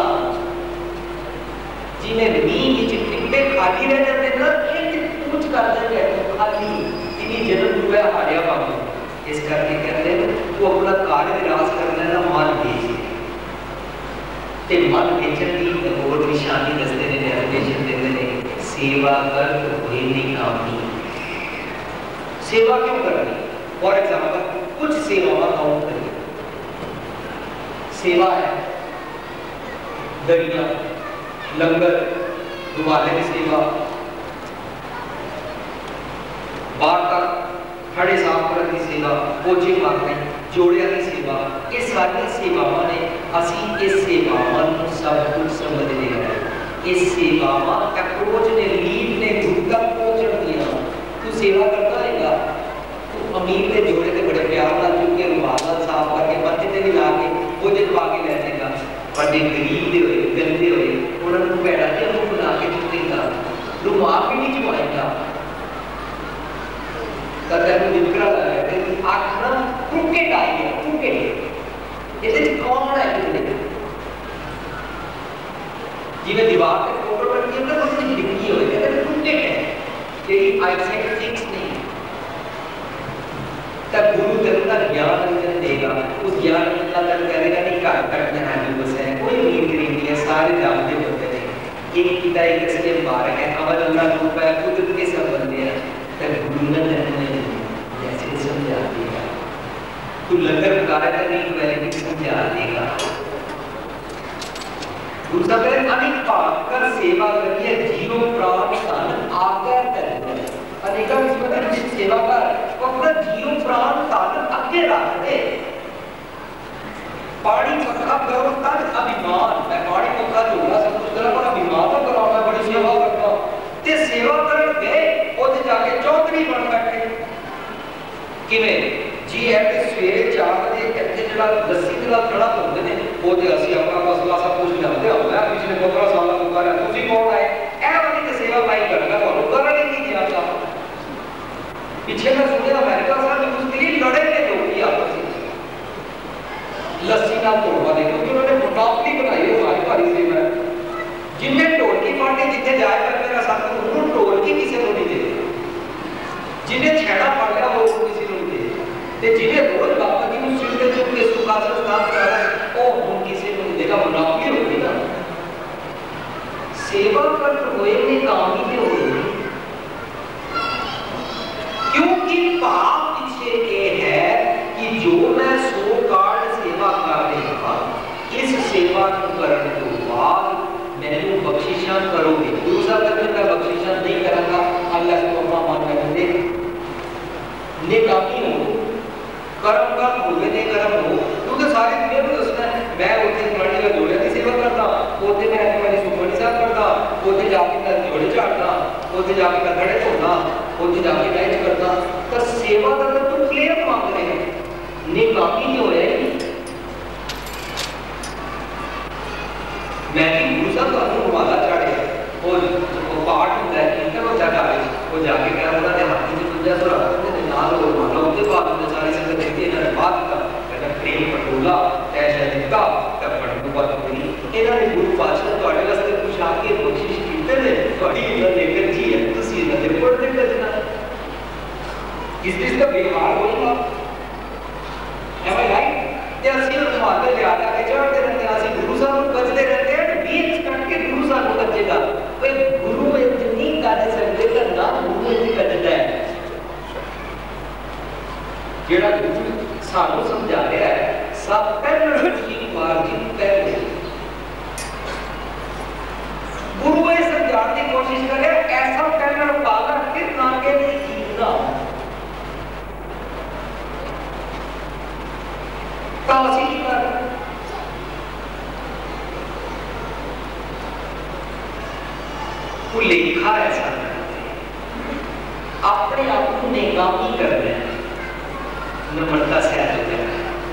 जिन्हें नींद विच टिब्बे खाली रह जाते ना ये पूछ कर देते तो खाली इन्हीं जन्म हुआ हारिया बाबू। इस करके कहते हैं वो अपना कार्य रास करना है ना मन बेच ते मन बेचन की और निशानी दसते ने निर्देशन देते ने सेवा कर होए नहीं कामनी। सेवा क्यों करनी। फॉर एग्जांपल कुछ सेवाएं काउंट करिए। सेवा है दरिया लंगर दुआले की सेवा, बाहर तक खड़े साफ करने की सेवा, पोचे मारने, जोड़िया की सेवा, ये सारी सेवावां ने असी इस सेवावां नूं सब कुछ समझते हैं। इस सेवावां अप्रोच ने लीड ने गुरु तक पहुंचण दियां। तू सेवा करता रहेगा, तू अमीर के जोड़े ते बड़े प्यार नाल चुक के रुमाल साफ करके मत्थे ते भी ला के पोचे पा के ले जाएगा, पर जे गरीब दे होए गंदे होए उन्हां नूं भैड़ा ते मुंह बना के चुकेगा, रुमाल भी नहीं चुकाएगा। तब जिक्र लगा कि आखना क्रिकेट आ गया, क्रिकेट ये कौन है क्रिकेट जिन्हें दीवार पे फोटो रखी है ना उसकी लिखी हुई है क्रिकेट है, यही आई सेड थिंग्स नहीं। तब गुरु तेरे का ज्ञान अंदर देगा, उस ज्ञान अल्लाह तक करेगा नहीं काट काट में हाथ बस है, कोई नींद नहीं है, सारे जानते होते हैं एक पिता एक इसके बारक है, अमल अल्लाह रूप है, कुदरत के सब बंदे हैं। गुरु ने जैसे समझा देगा, तू लंगर पकाया तो नहीं वैलिड समझा देगा। गुरु साहब ने अनेक पाक कर सेवा करिए, जीरो प्राण धन आकर करना, अनेका किस्मत की सेवा कर, अपना जीरो प्राण धन आगे रख दे। पानी पक्का करो तक अभिमान, मैं पानी पक्का दूंगा सब कुछ करा, पर अभिमान तो करो मैं बड़ी सेवा करता ते सेवा कर गए ओदे जाके चौधरी बन बैठे किवें जी है कि सवेरे 4 बजे इत्थे जेड़ा लस्सी दे नाल खड़ा होंदे ने ओदे असि अपना मसला सब कुछ जानते होंदा पिछले 15 साल तो कर तुसी कौन आए ए वाली ते सेवा भाई करना ਤੁਹਾਨੂੰ ਕਰਨ ही नहीं दिया था। पीछे मैं सुनिया अमेरिका साहब उसके लिए लड़े थे लोग ही आपस में लस्सी ना तोड़वा दे, क्योंकि उन्होंने मोनोपोली बनाई है सारी भारी सेवा। जिन्हें ढोलकी पार्टी जिथे जाए कर मेरा साथ उन्होंने ढोलकी किसी को नहीं दे, जिन्हें छेड़ा पड़ गया वो किसी को नहीं दे, ते जिन्हें रोज बाबा जी को सिर पे चुप के सुखासन स्थान करा है ओ हम किसी को नहीं देगा, मुनाफी होगी ना। सेवा कर हुए में काम ही नहीं होगी, क्योंकि पाप पीछे ये है कि जो मैं सो कार्ड सेवा कर रहा इस सेवा को करने के बाद मैंने बख्शिशां करोगे। गुरु साहब कहते हैं बख्शिशां नहीं करूंगा, अल्लाह से तौबा मान बैठे नेकामी हो कर्म का होवे ने कर्म हो, क्योंकि सारी दुनिया में उसने मैं उठे मरने का जोड़े की सेवा करता, ओते मैं वाली सुखमनी साहब करता, ओते जाके मैं जोड़े चाटता, ओते जाके मैं खड़े होना, ओते जाके नाइट करता, तो सेवा का तो तुम क्लेम मांग रहे हैं, नेकामी जो है मैं भी गुरु साहब का रुमाला चाड़े और पाठ होता है कीर्तन हो जाता है वो जाके क्या बोला ने हाथी से पूजा तो रखते ने नाल और रुमाला उसके बाद में सारी संगत देखती है ना बात का कहता प्रेम पटोला ऐसा दिखता तब पढ़ने बात होनी इन्होंने गुरु पातशाह ਤੁਹਾਡੇ ਵਾਸਤੇ ਕੁਝ ਆ ਕੇ ਬਖਸ਼ਿਸ਼ ਕੀਤੇ ਨੇ ਤੁਹਾਡੀ ਇਹਨਾਂ ਲੇਖਕ ਜੀ ਹੈ ਤੁਸੀਂ ਇਹਨਾਂ ਦੇ ਪੜ੍ਹਦੇ ਕਰਨਾ ਇਸ ਦਾ ਵਿਵਹਾਰ ਹੋਏਗਾ am I right ਤੇ ਅਸੀਂ रुमाल ले आके चढ़ते रहते हैं, ਅਸੀਂ गुरु साहब को बजते रहते हैं भी एक्सपेक्ट के गुरु साहब को बजेगा कोई गुरु इतनी कर सकते करना गुरु इतनी करता है जेड़ा गुरु सानू समझा रहा है सब पहले की मार्जिन पहले गुरु ये समझाने की कोशिश करे ऐसा पहले पालन फिर ना के नहीं कीना लेखा ऐसा अपने आप को नेकामी कर रहे हैं, नम्रता से आ जाए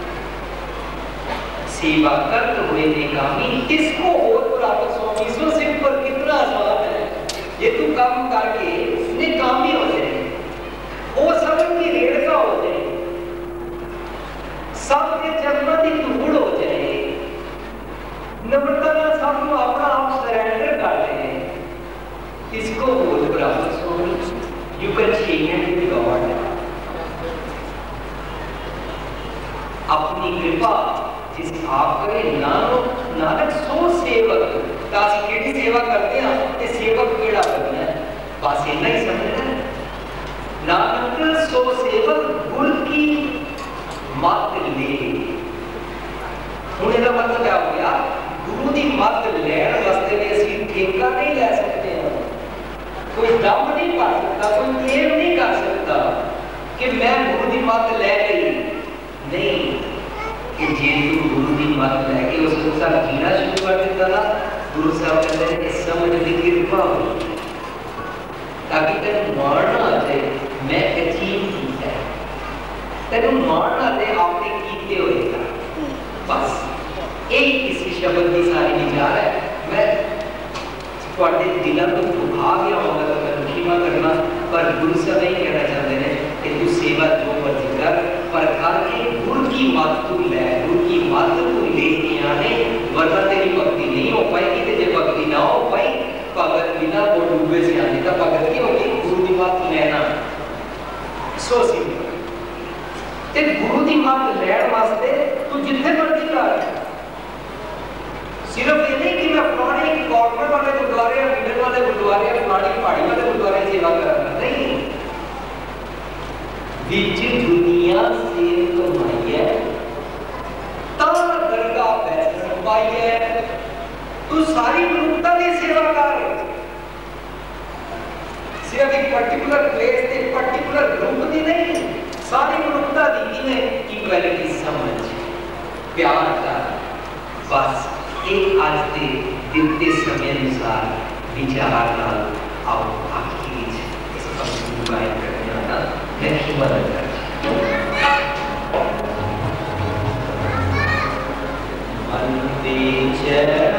सेवा करते हुए नेकामी इसको और प्राप्त स्वामी सो सिंपल कितना आसान है ये तू काम करके नेकामी हो जाए वो सब की रेड़का हो जाए सबके जन्म की धूड़ हो जाए नम्रता का सब अपना आप सरेंडर कर दे इसको बोल बराबर सोनी you can change with God अपनी कृपा जिस आप करे नानक सो सेवक तासी केड़ी सेवा करते हैं ते सेवक केड़ा बनना है बस इतना ही समझना है नानक सो सेवक गुर की मत ले हुण इहदा मतलब क्या हो गया गुरु की मत लैण वास्ते ने असीं सेवा नहीं ले सकते हैं, कोई दम नहीं पा सकता, कोई क्लेम नहीं कर सकता कि मैं गुरु की मत ले गई। नहीं, कि जे तू गुरु की मत लैके उस अनुसार जीना शुरू कर देता ना, गुरु साहब कहते हैं कि समझ की कृपा हुई ताकि तेन माण आ जाए मैं अचीव किया, तेन माण आ जाए आपने कीते होएगा। बस यही किसी शब्द की सारी विचार है। मैं थोड़े दिलों को दुखा गया होगा तो मैं क्षमा करना, पर गुरु साहब यही कहना चाहते हैं कि तू सेवा जो मर्जी कर, पर करके गुरु की मत तू ले, गुरु की मत तू लेके आने, वरना तेरी भक्ति नहीं हो पाएगी। तो जब भक्ति ना हो पाई, भगत बिना वो डूबे से आने का भगत की होगी, गुरु की मत लेना सो सिंपल। ते गुरु की मत लैण वास्ते तू जिथे मर्जी कर, सिर्फ ये नहीं कि मैं फलाने गवर्नमेंट वाले गुरुद्वारे या मिडल वाले गुरुद्वारे या फलानी पहाड़ी वाले गुरुद्वारे सेवा करना, नहीं। बीच दुनिया से कमाई है, दरगाह पैसे पाई है, तू सारी मनुष्यता की सेवा कर। सिर्फ एक पर्टिकुलर प्लेस से पर्टिकुलर ग्रुप की नहीं, सारी मनुष्यता की इक्वलिटी समझ, प्यार कर। बस एक आज के दिखते समय अनुसार विचार नाल आओ आखिरी इस पंक्ति को गायन करने वाला मैं ही मदद कर मन पे चढ़ा